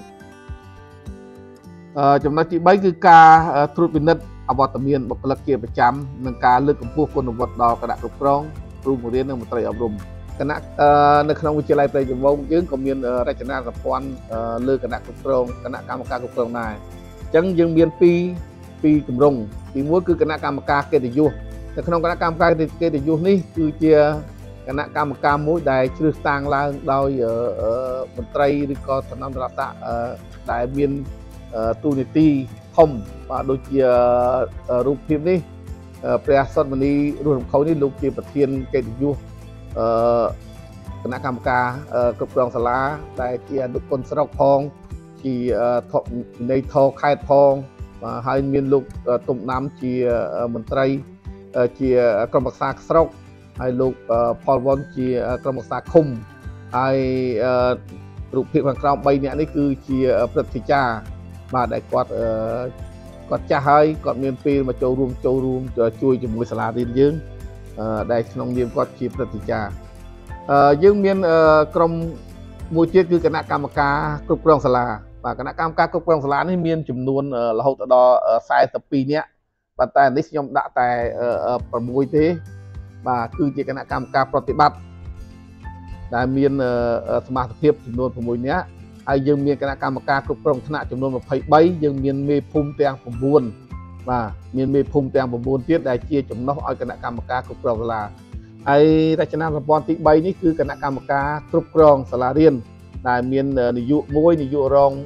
ចំណុចទី3គឺការត្រួតពិនិត្យអវត្តមានបុគ្គលិកជាប្រចាំនិងការលើកកម្ពស់គុណវុឌ្ឍិដល់គណៈគ្រប់គ្រងគ្រូបង្រៀននិងមន្ត្រីអប់រំគណៈនៅក្នុងវិទ្យាល័យព្រៃដំបូងយើងក៏មានរចនាសម្ព័ន្ធលើគណៈគ្រប់គ្រងគណៈកម្មការគ្រប់គ្រងដែរអញ្ចឹងយើងមានពីគម្រោងទី1គឺគណៈកម្មការកិត្តិយសនៅក្នុងគណៈកម្មការកិត្តិយសនេះគឺជាគណៈកម្មការមួយដែលជ្រើសតាំងឡើងដោយមន្ត្រីឬក៏ឋានន្តរស័ក្តិដែលមានទូនីតិធំបាទដូចជារូបភាពនេះព្រះសុតមនីរស់រំខោនេះលោកជាប្រធានកិត្តិយសគណៈកម្មការគ្រប់គ្រងសាលាដែលជាអនុគុណស្រុកផងជានៃថខេត្តផងបាទហើយមានលោកទុំណាំជាមន្ត្រីជាក្រុមប្រឹក្សាស្រុកហើយលោកផលវ៉ុនជាក្រុមប្រឹក្សាឃុំហើយរូបភាពខាងក្រោម3នាក់នេះគឺជាព្រឹទ្ធាចារ្យបាទដែលគាត់ចាស់ហើយគាត់មានពេលមកចូលរួមជួយជាមួយសាលារៀនយើងដែលក្នុងនាមគាត់ជាព្រឹទ្ធាចារ្យយើងមានក្រុមមួយទៀតគឺគណៈកម្មការគ្រប់គ្រងសាលាបាទគណៈកម្មការគ្រប់គ្រងសាលានេះមានចំនួនរហូតដល់42នាក់ប៉ុន្តែនេះខ្ញុំដាក់តែ6ទេបាទគឺជាគណៈកម្មការប្រតិបត្តិដែលមានសមាជិកចំនួន6នាក់ហើយយើងមានគណៈកម្មការគ្រប់គ្រងថ្នាក់ចំនួន23យើងមានមេភូមិទាំង9បាទមានមេភូមិទាំង9ទៀតដែលជាចំណុះឲ្យគណៈកម្មការគ្រប់គ្រងសាលាហើយរចនាសម្ព័ន្ធទី3នេះគឺគណៈកម្មការគ្រប់គ្រងសាលារៀនដែលមាននាយក1នាយករង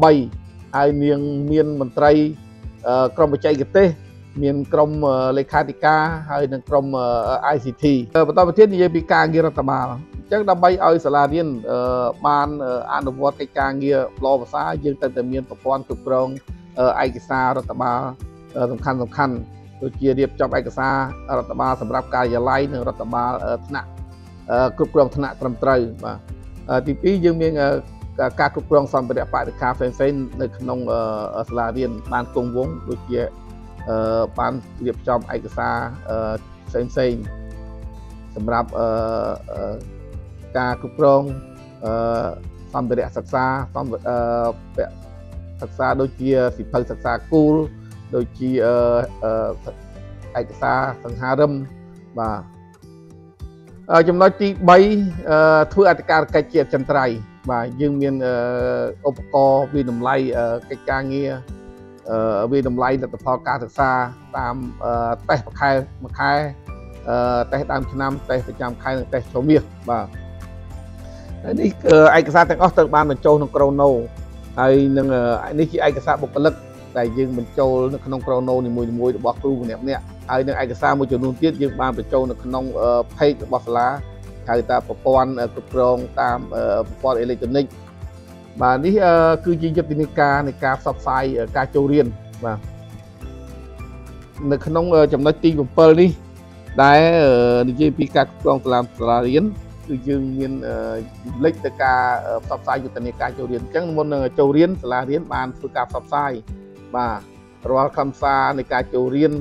3ហើយមានមន្ត្រីក្រុមបច្ចេកទេសមានក្រុមលេខាធិការហើយនិងក្រុម ICT បន្តទៅទៀតនិយាយពីការងាររដ្ឋបាលអញ្ចឹងដើម្បីឲ្យសាលារៀនបានអនុវត្តកិច្ចការងារល្អប្រសើរយើងត្រូវតែមានប្រព័ន្ធគ្រប់គ្រងឯកសាររដ្ឋបាលសំខាន់ដូចជារៀបចំឯកសាររដ្ឋបាលសម្រាប់ការិយាល័យនិងរដ្ឋបាលថ្នាក់គ្រប់គ្រងថ្នាក់ត្រឹមត្រូវបាទទី2យើងមានការគ្រប់គ្រងសម្ភារៈបរិក្ខារផ្សេងៗនៅក្នុងសាលារៀនបានគង់វង្សដូចជាបានរៀបចំឯកសារផ្សេងសម្រាប់ការគ្រប់គ្រងសម្ភារៈសិក្សាសិក្សាដូចជាសិភៅសិក្សាគូលដូចជាឯកសារសង្ហារឹមបាទចំណុចទី3ធ្វើអធិការកិច្ចជាអចិន្ត្រៃយ៍បាទយើងមានឧបករណ៍វិតម្លៃកិច្ចការងារវិតម្លៃលទ្ធផលការសិក្សាតាមតេស្តមួយខែតេស្តដើមឆ្នាំតេស្តប្រចាំខែនិងតេស្តចូលមាសបាទហើយនេះឯកសារទាំងអស់ត្រូវបានបញ្ចូលក្នុងChronoហើយនឹងនេះជាឯកសារបុគ្គលិកដែលយើងបញ្ចូលនៅក្នុងChronoនីមួយៗរបស់គ្រូម្នាក់ហើយនឹងឯកសារមួយចំនួនទៀតយើងបានបញ្ចូលនៅក្នុង page របស់សាលាហៅថាប្រព័ន្ធគ្រប់គ្រងតាមប្រព័ន្ធអេឡិចត្រូនិកបាទនេះគឺជាយុទ្ធនាការនៃការផ្សព្វផ្សាយការចូលរៀនបាទនៅក្នុងចំណុចទី7នេះដែលនិយាយពីការគ្រប់គ្រងសាលារៀនគឺយើងមានលេខទៅការផ្សព្វផ្សាយយុទ្ធនាការចូលរៀនអញ្ចឹងមុននឹងចូលរៀនសាលារៀនបានធ្វើការផ្សព្វផ្សាយបាទរាល់ខ្លឹមសារនៃការចូលរៀន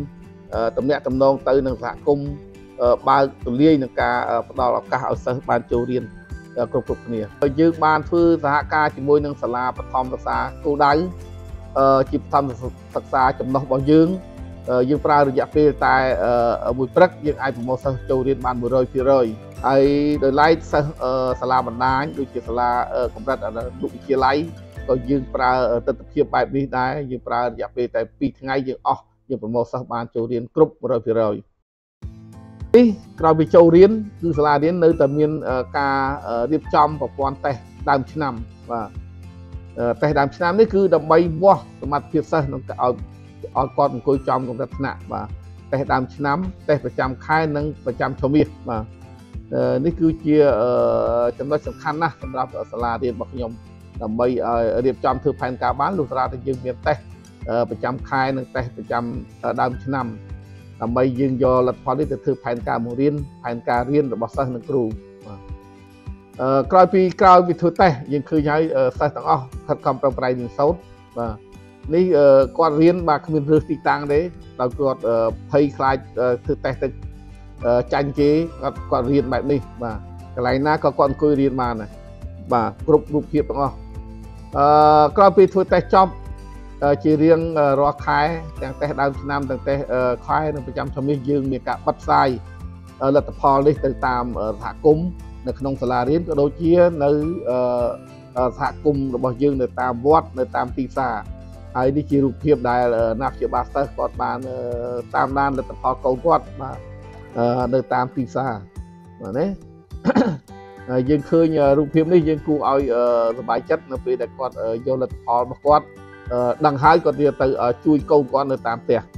តំណាក់តំណងទៅនឹងសហគមន៍បើកទូលាយនឹងការផ្ដល់ឱកាសឲ្យសិស្សបានចូលរៀនគ្រប់គ្នាហើយយើងបានធ្វើសហការជាមួយនឹងសាលាបឋមសិក្សាគោលដៅជាបឋមសិក្សាចំណុះរបស់យើងប្រើរយៈពេលតែមួយព្រឹកយើងអាចប្រមូលសិស្សចូលរៀនបាន 100% ហើយដោយឡែកសិស្សសាលាបណ្ដាញដូចជាសាលាកម្រិតអនុវិទ្យាល័យក៏យើងប្រើទស្សនវិជ្ជាបែបនេះដែរយើងប្រើរយៈពេលតែ2ថ្ងៃយើងអស់យើងប្រមូលសិស្សបានចូលរៀនគ្រប់ 100% នេះក្រោយពីចូលរៀនគឺសាលារៀននៅតែមានការរៀបចំប្រព័ន្ធតេស្តដើមឆ្នាំបាទតេស្តដើមឆ្នាំនេះគឺដើម្បីវាស់សមត្ថភាពសិស្សនឹងឲ្យគាត់អង្គុយចំកម្រិតថ្នាក់បាទតេស្តដើមឆ្នាំតេស្តប្រចាំខែនិងប្រចាំឆមាសបាទនេះគឺជាចំណុចសំខាន់ណាស់សម្រាប់សាលារៀនរបស់ខ្ញុំដើម្បីឲ្យរៀបចំធ្វើផែនការបានលុះត្រាតែយើងមានតេស្តប្រចាំខែនិងតេស្តប្រចាំដើមឆ្នាំដើម្បីយើងយកលទ្ធផលនេះទៅធ្វើផែនការបង្រៀនផែនការរៀនរបស់សិស្សនិងគ្រូក្រោយពីធ្វើតេស្តយើងឃើញហើយសិស្សទាំងអស់ខិតខំប្រឹងប្រែងរៀនសូត្របាទនេះគាត់រៀនបាទគ្មានរើសទីតាំងទេដោយគាត់ភ័យខ្លាចធ្វើតេស្តទៅចាញ់គេគាត់រៀនបែបនេះបាទកន្លែងណាក៏គាត់អង្គុយរៀនបានដែរបាទគ្រប់រូបភាពទាំងអស់ក្រោយពីធ្វើតេស្តចប់ជារៀងរាល់ខែទាំងតេស្តដើមឆ្នាំទាំងតេស្តខែនិងប្រចាំឆមាសយើងមានការបិទផ្សាយលទ្ធផលនេះទៅតាមសហគមន៍នៅក្នុងសាលារៀនក៏ដូចជានៅសហគមន៍របស់យើងនៅតាមវត្តនៅតាមទីផ្សារហើយនេះជារូបភាពដែលណាព្យាបាលសិស្សគាត់បានតាមដានលទ្ធផលកូនគាត់បាទនៅតាមទីផ្សារបាទណាហើយយើងឃើញរូបភាពនេះយើងគួរឲ្យសប្បាយចិត្តនៅពេលដែលគាត់យកលទ្ធផលរបស់គាត់ដឹងហើយគាត់ទៅជួយកូនគាត់នៅតាមផ្ទះ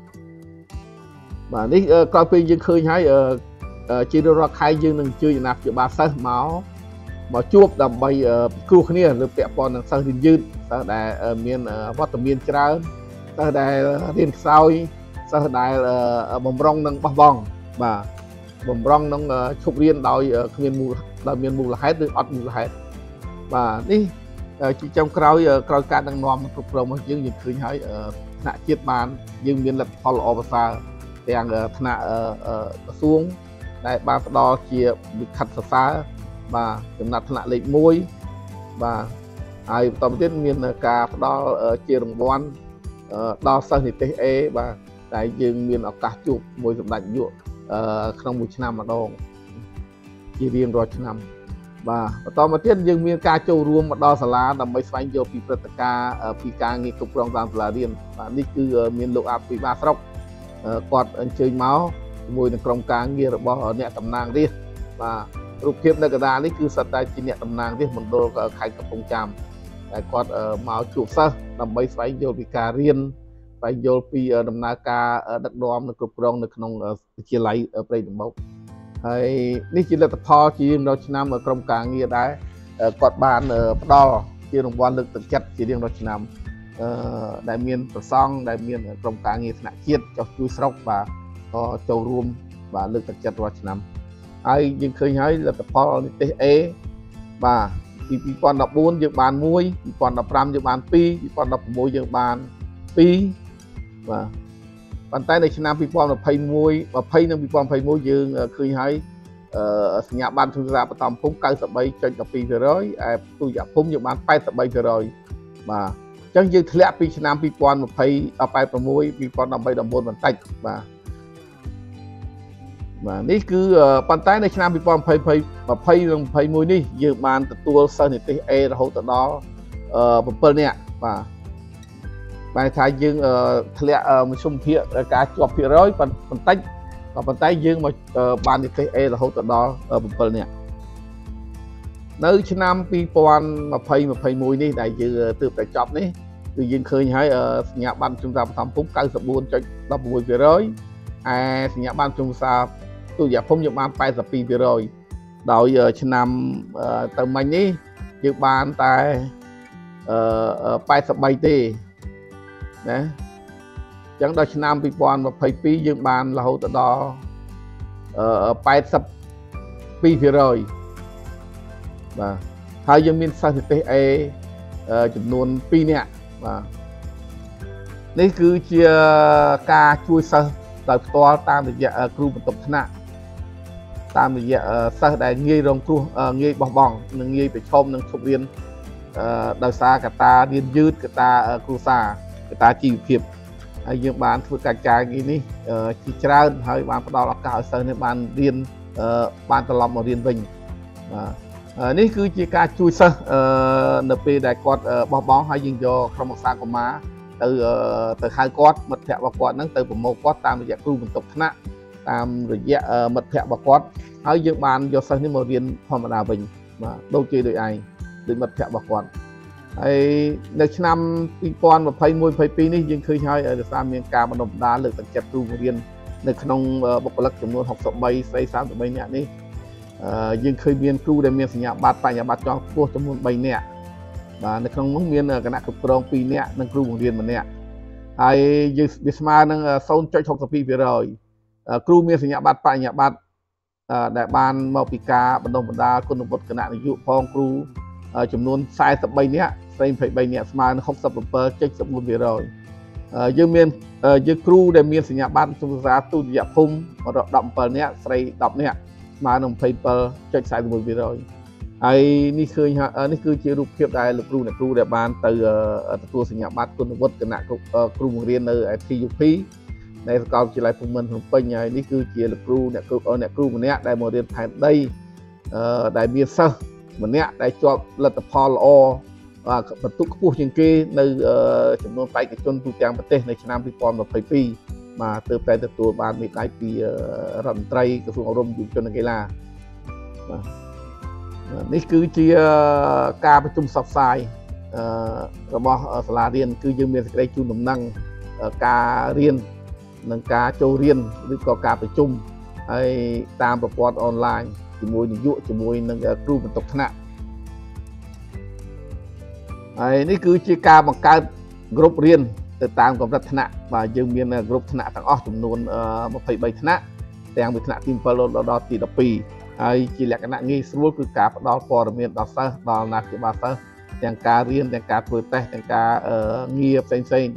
បាទនេះក្រោយពេលយើងឃើញហើយជារៀងរាល់ខែយើងនឹងអញ្ជើញអាណាព្យាបាលសិស្សមកជួបដើម្បីគ្រោះគ្នាលើពាក់ព័ន្ធនឹងសិស្សរៀនយឺតសិស្សដែលមានវត្តមានច្រើនសិស្សដែលរៀនខ្សោយសិស្សដែលបំរុងនឹងបោះបង់បាទបំរុងនឹងឈប់រៀនដោយគ្មានមូលហេតុឬអត់មូលហេតុបាទនេះជាចុងក្រោយការដឹកនាំគ្រប់គ្រងរបស់យើងឃើញហើយថ្នាក់ជាតិបានយើងមានលទ្ធផលល្អប្រសើរទាំងថ្នាក់ក្រសួងដែលបានផ្ដល់ជាលិខិតសរសើរបាទចំណាត់ថ្នាក់លេខ1បាទហើយបន្តទៀតមានការផ្ដល់ជារង្វាន់ដល់សិស្សនិទេស A បាទតែយើងមានឱកាសជួបមួយសម្ដេចនាយកក្នុងមួយឆ្នាំម្ដងជារៀងរាល់ឆ្នាំបាទបន្តមកទៀតយើងមានការចូលរួមមកដល់សាលាដើម្បីស្វែងយល់ពីព្រឹត្តិការណ៍ពីការងារគ្រប់គ្រងតាមសាលារៀនបាទនេះគឺមានលោកអភិបាលស្រុកគាត់អញ្ជើញមកជាមួយនឹងក្រុមការងាររបស់អ្នកតំណាងរាស្ត្របាទរូបភាពនៅកណ្ដាលនេះគឺសិតតែជាអ្នកតំណាងរាស្ត្រមណ្ឌលខេត្តកំពង់ចាមតែគាត់មកជួបសិស្សដើម្បីស្វែងយល់ពីការរៀនស្វែងយល់ពីដំណើរការដឹកនាំនិងគ្រប់គ្រងនៅក្នុងវិទ្យាល័យព្រៃដំបូកហើយនេះជាលទ្ធផលជារៀងរាល់ឆ្នាំក្រុមការងារដែរគាត់បានផ្ដល់ជារង្វាន់លើកទឹកចិត្តជារៀងរាល់ឆ្នាំដែលមានប្រសង់ដែលមានក្រុមការងារថ្នាក់ជាតិចុះជួយស្រុកបាទក៏ចូលរួមបាទលើកទឹកចិត្តរាល់ឆ្នាំហើយយើងឃើញហើយលទ្ធផលនិទេស A បាទពី2014យើងបាន1 2015យើងបាន2 2016យើងបាន2បាទប៉ុន្តែនៅឆ្នាំ2021 20និង2021យើងឃើញហើយសញ្ញាបត្រទូរស័ព្ទបឋមភូមិ 93.12% ឯទូរស័ព្ទភូមិយើងបាន 83% បាទអញ្ចឹងយើងធ្លាក់ពីឆ្នាំ2020 86 2018 19បន្តិចបាទនេះគឺប៉ុន្តែនៅឆ្នាំ2020និង21នេះយើងបានទទួលសិស្សនិទេស A រហូតដល់7នាក់បាទបែរថាយើងធ្លាក់មធ្យមភាគការជាប់ភាគរយបន្តិចប៉ុន្តែយើងមកបាននិទេស A រហូតដល់7នាក់នៅឆ្នាំ2020-21នេះដែលយើងទើបតែចប់នេះគឺយើងឃើញហើយសញ្ញាបត្រជំនាញបឋមភូមិ 94.16% ឯសញ្ញាបត្រជំនាញទូរស័ព្ទភូមិយើងបាន 82% ដោយឆ្នាំទៅមិញនេះយើងបានតែ83ទេណាអញ្ចឹងដល់ឆ្នាំ2022យើងបានរហូតដល់82% បាទហើយយើងមានសិស្សនិទេស A ចំនួន2នាក់បាទនេះគឺជាការជួយសិស្សដោយផ្ទាល់តាមរយៈគ្រូបន្ទប់ថ្នាក់តាមរយៈសិស្សដែលងាយរងគ្រោះងាយបោះបង់និងងាយប្រឈមនឹងឈប់រៀនដោយសារកត្តារៀនយឺតកត្តាគ្រួសារកត្តាជីវភាពហើយយើងបានធ្វើកិច្ចការនេះជាច្រើនហើយបានផ្ដល់ឱកាសឲ្យសិស្សនេះបានរៀនបានត្រឡប់មករៀនវិញបាទនេះគឺជាការជួយសិស្សនៅពេលដែលគាត់បោះបង់ហើយយើងយកក្រុមប្រឹក្សាកុមារទៅហៅគាត់មិត្តភ័ក្តិរបស់គាត់ហ្នឹងទៅប្រមូលគាត់តាមរយៈគ្រូបន្ទប់ថ្នាក់តាមរយៈមិត្តភ័ក្តិរបស់គាត់ហើយយើងបានយកសិស្សនេះមករៀនធម្មតាវិញបាទដូចជាដូចឯងដូចមិត្តភ័ក្តិរបស់គាត់ហើយនៅឆ្នាំ2021-22នេះយើងឃើញហើយដោយសារមានការបណ្ដុះបណ្ដាលលើកទឹកចិត្តគ្រូបង្រៀននៅក្នុងបុគ្គលិកចំនួន63ស្រី33នាក់នេះយើងឃើញមានគ្រូដែលមានសញ្ញាបត្របញ្ញាបត្រជាន់ខ្ពស់ចំនួន3នាក់បាទនៅក្នុងនោះមានគណៈគ្រប់គ្រង2នាក់និងគ្រូបង្រៀន1នាក់ហើយយើងវាស្មើនឹង 0.62% គ្រូមានសញ្ញាបត្របញ្ញាបត្រដែលបានមកពីការបណ្ដុះបណ្ដាលគុណវុឌ្ឍិគណៈនាយកផងគ្រូចំនួន43នាក់ស្រី23នាក់ស្មើនឹង 67.14%យើងមានយើងគ្រូដែលមានសញ្ញាបត្រជំនាញសាទុតិយភូមិ17នាក់ស្រី10នាក់ស្មើនឹង 27.41% ហើយនេះឃើញនេះគឺជារូបភាពដែលលោកគ្រូអ្នកគ្រូដែលបានទៅទទួលសញ្ញាបត្រគុណវុឌ្ឍិគណៈគ្រូបង្រៀននៅ TUP នៅសាកលវិទ្យាល័យភូមិន្ទភ្នំពេញហើយនេះគឺជាលោកគ្រូអ្នកគ្រូម្នាក់ដែលមករៀនផែនដីដែលមានសិស្សម្នាក់ដែលជាប់លទ្ធផលល្អបន្ទុកខ្ពស់ជាងគេនៅចំនួនបេក្ខជនទូទាំងប្រទេសនៅឆ្នាំ2022បាទទើបតែទទួលបានមេដាយពីរដ្ឋមន្ត្រីក្រសួងអប់រំយុវជននិងកីឡាបាទនេះគឺជាការប្រជុំផ្សព្វផ្សាយរបស់សាលារៀនគឺយើងមានសេចក្តីជូនដំណឹងការរៀននិងការចូលរៀនឬក៏ការប្រជុំហើយតាមប្រព័ន្ធអនឡាញជាមួយនាយកជាមួយនឹងគ្រូបន្ទប់ថ្នាក់ហើយនេះគឺជាការបង្កើតក្រុមរៀនទៅតាមកម្រិតថ្នាក់បាទយើងមានក្រុមថ្នាក់ទាំងអស់ចំនួន23ថ្នាក់ទាំងពីថ្នាក់ទី7ដល់ទី12ហើយជាលក្ខណៈងាយស្រួលគឺការផ្ដល់ព័ត៌មានដល់សិស្សដល់អាណាព្យាបាលសិស្សទាំងការរៀនទាំងការធ្វើតេស្តទាំងការងារផ្សេង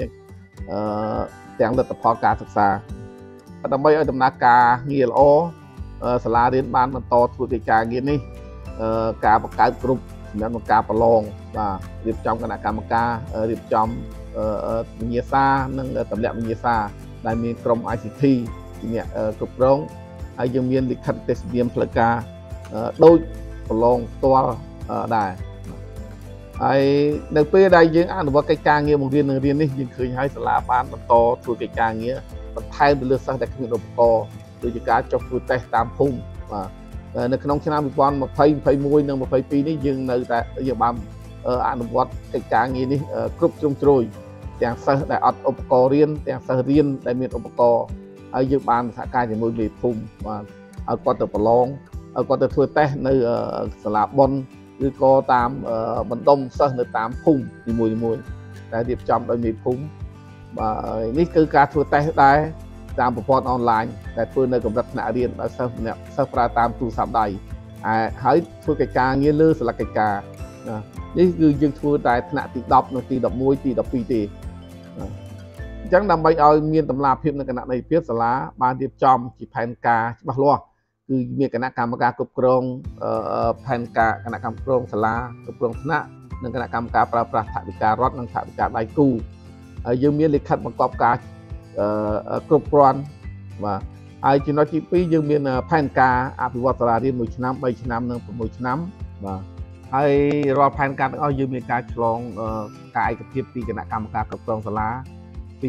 ទាំងលទ្ធផលការសិក្សាដើម្បីឲ្យដំណើរការងារល្អសាលារៀនបានបន្តធ្វើកិច្ចការងារនេះការបង្កើតក្រុមសម្រាប់ការប្រឡងបាទរៀបចំគណៈកម្មការរៀបចំវិញ្ញាសានិងទម្លាក់វិញ្ញាសាដែលមានក្រុម ICT ជាអ្នកគ្រប់គ្រងហើយយើងមានលិខិតទេសនាមផ្លូវការដូចប្រឡងផ្ទាល់ដែរហើយនៅពេលដែលយើងអនុវត្តកិច្ចការងារបង្រៀននឹងរៀននេះយើងឃើញហើយសាលាបានបន្តធ្វើកិច្ចការងារបន្ថែមទៅលើសិស្សដែលគ្មានឧបករណ៍ដូចជាការចុះធ្វើតេស្តតាមភូមិបាទនៅក្នុងឆ្នាំ2020 21និង22នេះយើងនៅតែយើងបានអនុវត្តកិច្ចការងារនេះគ្រប់ជ្រុងជ្រោយទាំងសិស្សដែលអត់ឧបករណ៍រៀនទាំងសិស្សរៀនដែលមានឧបករណ៍ហើយយើងបានសហការជាមួយមេភូមិបាទឲ្យគាត់ទៅប្រឡងឲ្យគាត់ទៅធ្វើតេស្តនៅសាលាបុណ្យឬក៏តាមបណ្ដុំសិស្សនៅតាមភូមិនីមួយៗដែលរៀបចំដោយមេភូមិបាទនេះគឺការធ្វើតេស្តដែរតាមប្រព័ន្ធអនឡាញដែលធ្វើនៅកម្រិតថ្នាក់រៀនដោយសិស្សិស្សប្រើតាមទូរស័ព្ទដៃហើយធ្វើកិច្ចការងារលើសាលាកិច្ចការនេះគឺយើងធ្វើតែថ្នាក់ទី10និងទី11ទី12ទេអញ្ចឹងដើម្បីឲ្យមានតម្លាភាពនិងគណនេយ្យភាពសាលាបានរៀបចំជាផែនការច្បាស់លាស់គឺមានគណៈកម្មការគ្រប់គ្រងផែនការគណៈកម្មការសាលាគ្រប់គ្រងថ្នាក់និងគណៈកម្មការប្រើប្រាស់ថវិការដ្ឋនិងថវិកាដៃគូហើយយើងមានលិខិតបង្កប់ការគ្រប់គ្រាន់បាទហើយចំណុចទី2យើងមានផែនការអភិវឌ្ឍសាលារៀន1ឆ្នាំ3ឆ្នាំនិង6ឆ្នាំបាទហើយរាល់ផែនការទាំងអស់យើងមានការឆ្លងការឯកភាពពីគណៈកម្មការគ្រប់គ្រងសាលាពី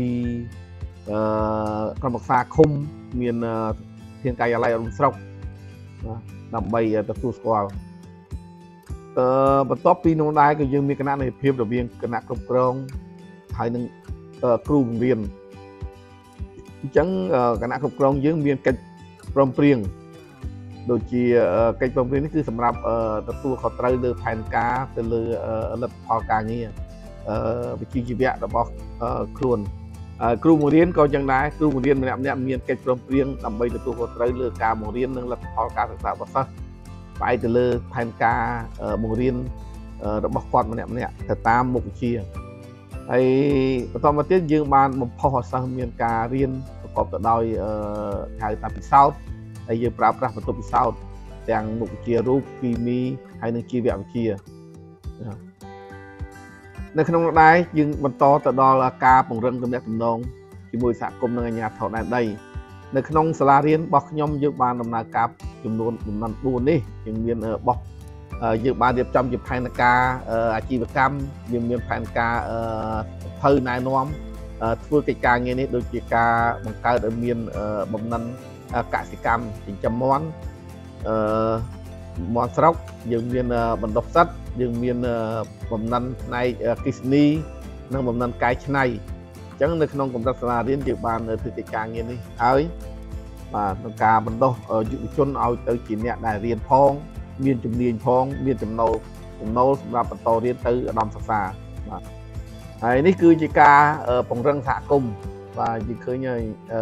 ក្រុមប្រឹក្សាឃុំមានធានការិយាល័យអរុនស្រុកដើម្បីទទួលស្គាល់បន្ទាប់ពីនោះដែរក៏យើងមានគណៈនៃភាពរវាងគណៈគ្រប់គ្រងហើយនឹងគ្រូបង្រៀនអញ្ចឹងគណៈគ្រប់គ្រងយើងមានកិច្ចព្រមព្រៀងដូចជាកិច្ចព្រមព្រៀងនេះគឺសម្រាប់ទទួលខុសត្រូវលើផែនការទៅលើលទ្ធផលការងារវិជ្ជាជីវៈរបស់ខ្លួនគ្រូបង្រៀនក៏យ៉ាងដែរគ្រូបង្រៀនម្នាក់មានកិច្ចព្រមព្រៀងដើម្បីទទួលខុសត្រូវលើការបង្រៀននិងលទ្ធផលការសិក្សារបស់សិស្សផ្អែកទៅលើផែនការបង្រៀនរបស់គាត់ម្នាក់ទៅតាមមុខវិជ្ជាហើយបន្តមកទៀតយើងបានបំផុសឲ្យសិស្សមានការរៀនប្រកកបទៅដោយហៅថាពិសោធន៍ហើយយើងប្រើប្រាស់បន្ទប់ពិសោធន៍ទាំងមុខវិជ្ជារូបគីមីហើយនិងជីវវិទ្យានៅក្នុងនោះដែរយើងបន្តទៅដល់ការពង្រឹងទំនាក់ទំនងជាមួយសហគមន៍និងអាជ្ញាធរដែនដីនៅក្នុងសាលារៀនរបស់ខ្ញុំយើងបានដំណើរការចំនួន4នេះយើងមានរបស់យើងបានរៀបចំជាផែនការអាជីវកម្មយើងមានផែនការភៅណែនាំធ្វើកិច្ចការងារនេះដូចជាការបង្កើតឲ្យមានបំណិនកសិកម្មចិញ្ចឹមមាន់ស្រុកយើងមានបណ្ដុះផ្សិតយើងមានបំណិនផ្នែកគិសនីនិងបំណិនកែច្នៃអញ្ចឹងនៅក្នុងកម្រិតសាលារៀនយើងបានធ្វើកិច្ចការងារនេះហើយបាទក្នុងការបណ្ដុះយុវជនឲ្យទៅជាអ្នកដែលរៀនផងមានជំនាញផងមានចំណូលសម្រាប់បន្តរៀនទៅឧត្តមសិក្សាបាទហើយនេះគឺជាការពង្រឹងសហគមន៍បាទយើងឃើញហើយ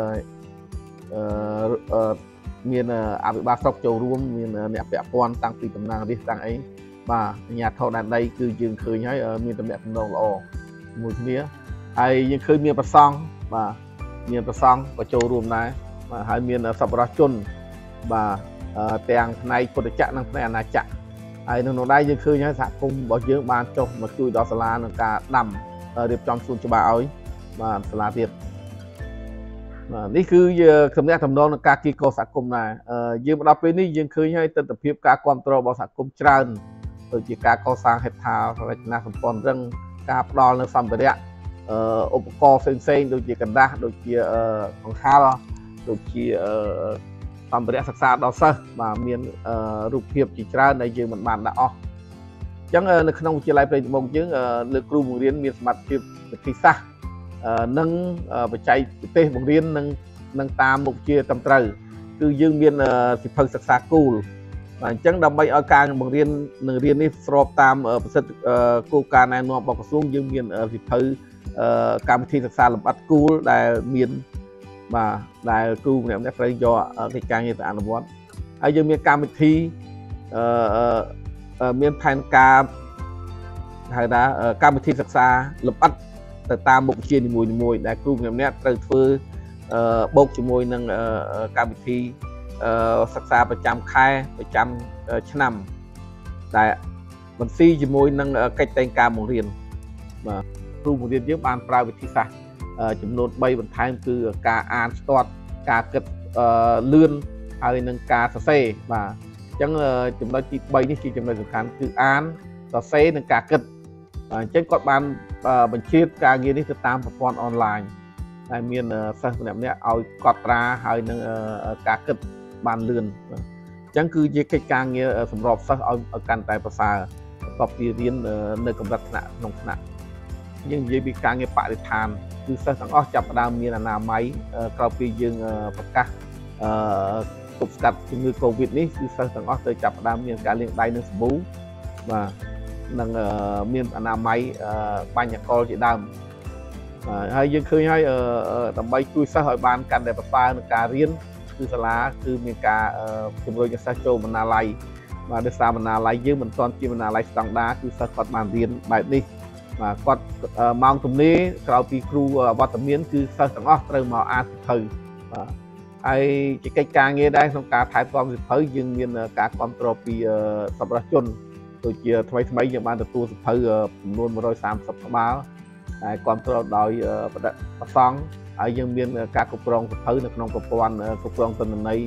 មានអភិបាលស្រុកចូលរួមមានអ្នកពាក់ព័ន្ធតាំងពីតំណាងរាស្ត្រតាំងអីបាទអាជ្ញាធរដែនដីគឺយើងឃើញហើយមានទំនាក់ទំនងល្អជាមួយគ្នាហើយយើងឃើញមានប្រសង់បាទមានប្រសង់ក៏ចូលរួមដែរបាទហើយមានសប្បុរសជនបាទទាំងផ្នែកពុទ្ធចក្រនិងផ្នែកអាណាចក្រហើយនៅនោះដែរយើងឃើញហើយសហគមន៍របស់យើងបានចុះមកជួយដល់សាលាក្នុងការដាំរៀបចំសួនច្បារឲ្យបាទសាលាទៀតនេះគឺទំនាក់ទំនងនឹងការគីកោសហគមន៍ដែរយើងមកដល់ពេលនេះយើងឃើញហើយទស្សនវិជ្ជាការគ្រប់គ្រងរបស់សហគមន៍ច្រើនដូចជាការកសាងហេដ្ឋារចនាសម្ព័ន្ធរឹងការផ្ដល់នៅសម្ភារៈឧបករណ៍ផ្សេងៗដូចជាកណ្ដាស់ដូចជាកង្ហារដូចជាសម្ភារៈសិក្សាដល់សិស្សបាទមានរូបភាពជាច្រើនដែលយើងមិនបានដាក់អស់អញ្ចឹងនៅក្នុងវិទ្យាល័យព្រៃត្បូងយើងលើគ្រូបង្រៀនមានសមត្ថភាពវិធីសាស្ត្រនិងបច្ចេកទេសបង្រៀននឹងតាមមុខវិជ្ជាត្រឹមត្រូវគឺយើងមានសិភៅសិក្សាគូលបាទអញ្ចឹងដើម្បីឲ្យការបង្រៀននឹងរៀននេះស្របតាមប្រសិទ្ធគោលការណ៍ណែនាំរបស់ក្រសួងយើងមានសិភៅកម្មវិធីសិក្សាលម្អិតគូលដែលមានបាទដែលគ្រូម្នាក់ត្រូវយកកិច្ចការងារទៅអនុវត្តហើយយើងមានកម្មវិធីមានផែនការហៅថាកម្មវិធីសិក្សាលម្អិតទៅតាមមុខវិជ្ជានីមួយៗដែលគ្រូម្នាក់ត្រូវធ្វើបូកជាមួយនឹងកម្មវិធីសិក្សាប្រចាំខែប្រចាំឆ្នាំដែលបន្ស៊ីជាមួយនឹងកិច្ចតែងការបង្រៀនបាទគ្រូបង្រៀនយើងបានប្រើវិធីសាស្ត្រចំនួន3បន្ថែមគឺការអានស្ទាត់ការគិតលឿនហើយនឹងការសរសេរបាទអញ្ចឹងចំណុចទី3នេះជាចំណុចសំខាន់គឺអានសរសេរនិងការគិតអញ្ចឹងគាត់បានបញ្ជាការងារនេះទៅតាមប្រព័ន្ធអនឡាញដែលមានសិស្សម្នាក់ៗឲ្យកត់ត្រាហើយនឹងការគិតបានលឿនអញ្ចឹងគឺជាកិច្ចការងារសម្របសិស្សឲ្យកាន់តែប្រសើរបន្ទាប់ពីរៀននៅកម្រិតថ្នាក់ក្នុងថ្នាក់យើងនិយាយពីការងារបរិស្ថានគឺសិស្សទាំងអស់ចាប់ផ្ដើមមានអនាម័យក្រោយពីយើងប្រកាសទប់ស្កាត់ជំងឺ Covid នេះគឺសិស្សទាំងអស់ទៅចាប់ផ្ដើមមានការលាងដៃនឹងសាប៊ូបាទនឹងមានអនាម័យបញ្ញកលជាដើមហើយយើងឃើញហើយដើម្បីជួយសិស្សឲ្យបានកាន់តែប្រសើរក្នុងការរៀនគឺសាលាគឺមានការជំរុញឲ្យសិស្សចូលបណ្ណាល័យបាទដោយសារបណ្ណាល័យយើងមិនទាន់ជាបណ្ណាល័យស្តង់ដារគឺសិស្សគាត់បានរៀនបែបនេះបាទគាត់ម៉ោងទំនេរក្រោយពីគ្រូវត្តមានគឺសិស្សទាំងអស់ត្រូវមកអានសៀវភៅបាទហើយជាកិច្ចការងារដែរក្នុងការថែទាំសៀវភៅយើងមានការគ្រប់គ្រងពីសប្បុរសជនដូចជាថ្មីយើងបានទទួលសៀវភៅចំនួន130ក្បាលដែលគ្រប់គ្រងដោយប្រសង់ហើយយើងមានការគ្រប់គ្រងសៀវភៅនៅក្នុងប្រព័ន្ធគ្រប់គ្រងទិន្នន័យ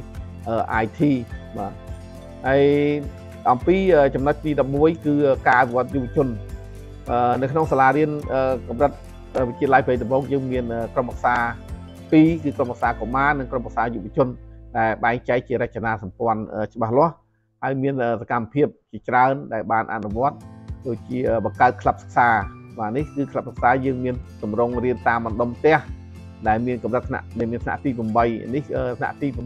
IT បាទហើយអំពីចំណុចទី11គឺការអភិវឌ្ឍយុវជននៅក្នុងសាលារៀនកម្រិតវិទ្យាល័យព្រៃត្បូងយើងមានក្រុមប្រឹក្សា2គឺក្រុមប្រឹក្សាកុមារនិងក្រុមប្រឹក្សាយុវជនដែលបែងចែកជារចនាសម្ព័ន្ធច្បាស់លាស់ហើយមានសកម្មភាពជាច្រើនដែលបានអនុវត្តដូចជាបង្កើតក្លឹបសិក្សាបាទនេះគឺក្លឹបសិក្សាយើងមានតម្រង់រៀនតាមបណ្ដុំផ្ទះដែលមានកម្រិតថ្នាក់មានថ្នាក់ទី8នេះថ្នាក់ទី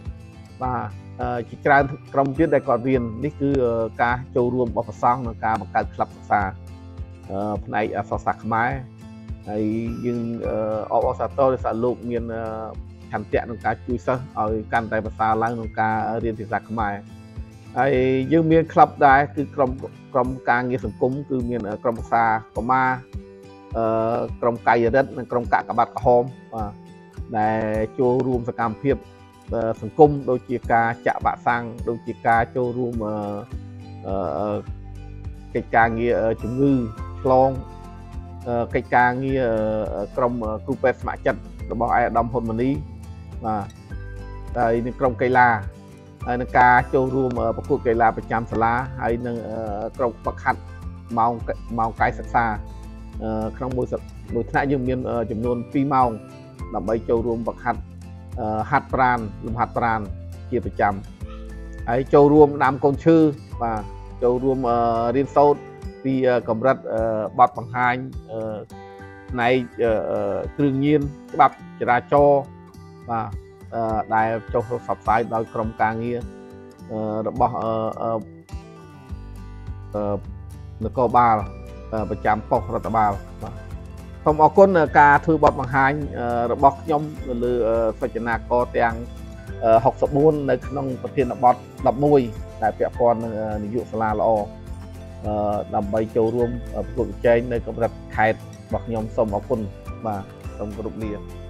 9បាទជាច្រើនក្រុមទៀតដែលគាត់រៀននេះគឺការចូលរួមរបស់ប្រសង់ក្នុងការបង្កើតក្លឹបសិក្សាផ្នែកអក្សរសាស្ត្រខ្មែរហើយយើងអបអរសាទរដោយសារលោកមានឆន្ទៈក្នុងការជួយសិស្សឲ្យកាន់តែប្រសើរឡើងក្នុងការរៀនភាសាខ្មែរហើយយើងមានក្លឹបដែរគឺក្រុមការងារសង្គមគឺមានក្រុមប្រឹក្សាកុមារក្រុមកាយរិទ្ធនិងក្រុមកាកបាទក្រហមបាទដែលចូលរួមសកម្មភាពសង្គមដូចជាការចាក់វ៉ាក់សាំងដូចជាការចូលរួមកិច្ចការងារជំងឺឆ្លងកិច្ចការងារក្រុមគ្រូពេទ្យស្ម័គ្រចិត្តរបស់ឯកឧត្តមហ៊ុនម៉ាណីបាទហើយនឹងក្រុមកីឡាហើយនឹងការចូលរួមប្រកួតកីឡាប្រចាំសាលាហើយនឹងក្រុមហ្វឹកហាត់ម៉ោងកាយសិក្សាក្នុងមួយថ្នាក់យើងមានចំនួន2ម៉ោងដើម្បីចូលរួមហ្វឹកហាត់ហាត់ប្រាណលំហាត់ប្រាណជាប្រចាំហើយចូលរួមដាំកូនឈើបាទចូលរួមរៀនសូត្រពីកម្រិតបទបង្ហាញផ្នែកគ្រឿងញៀនច្បាប់ចរាចរណ៍បាទដែលចុះផ្សព្វផ្សាយដោយក្រុមការងាររបស់នគរបាលប្រចាំប៉ុស្តិ៍រដ្ឋបាលបាទសូមអរគុណការធ្វើបទបង្ហាញរបស់ខ្ញុំនៅលើសចនាករទាំង64នៅក្នុងប្រធានបទ11ដែលពាក់ព័ន្ធនឹងនាយកសាលាល្អដើម្បីចូលរួមប្រកួតប្រជែងនៅកម្រិតខេត្តរបស់ខ្ញុំសូមអរគុណបាទសូមគោរពលា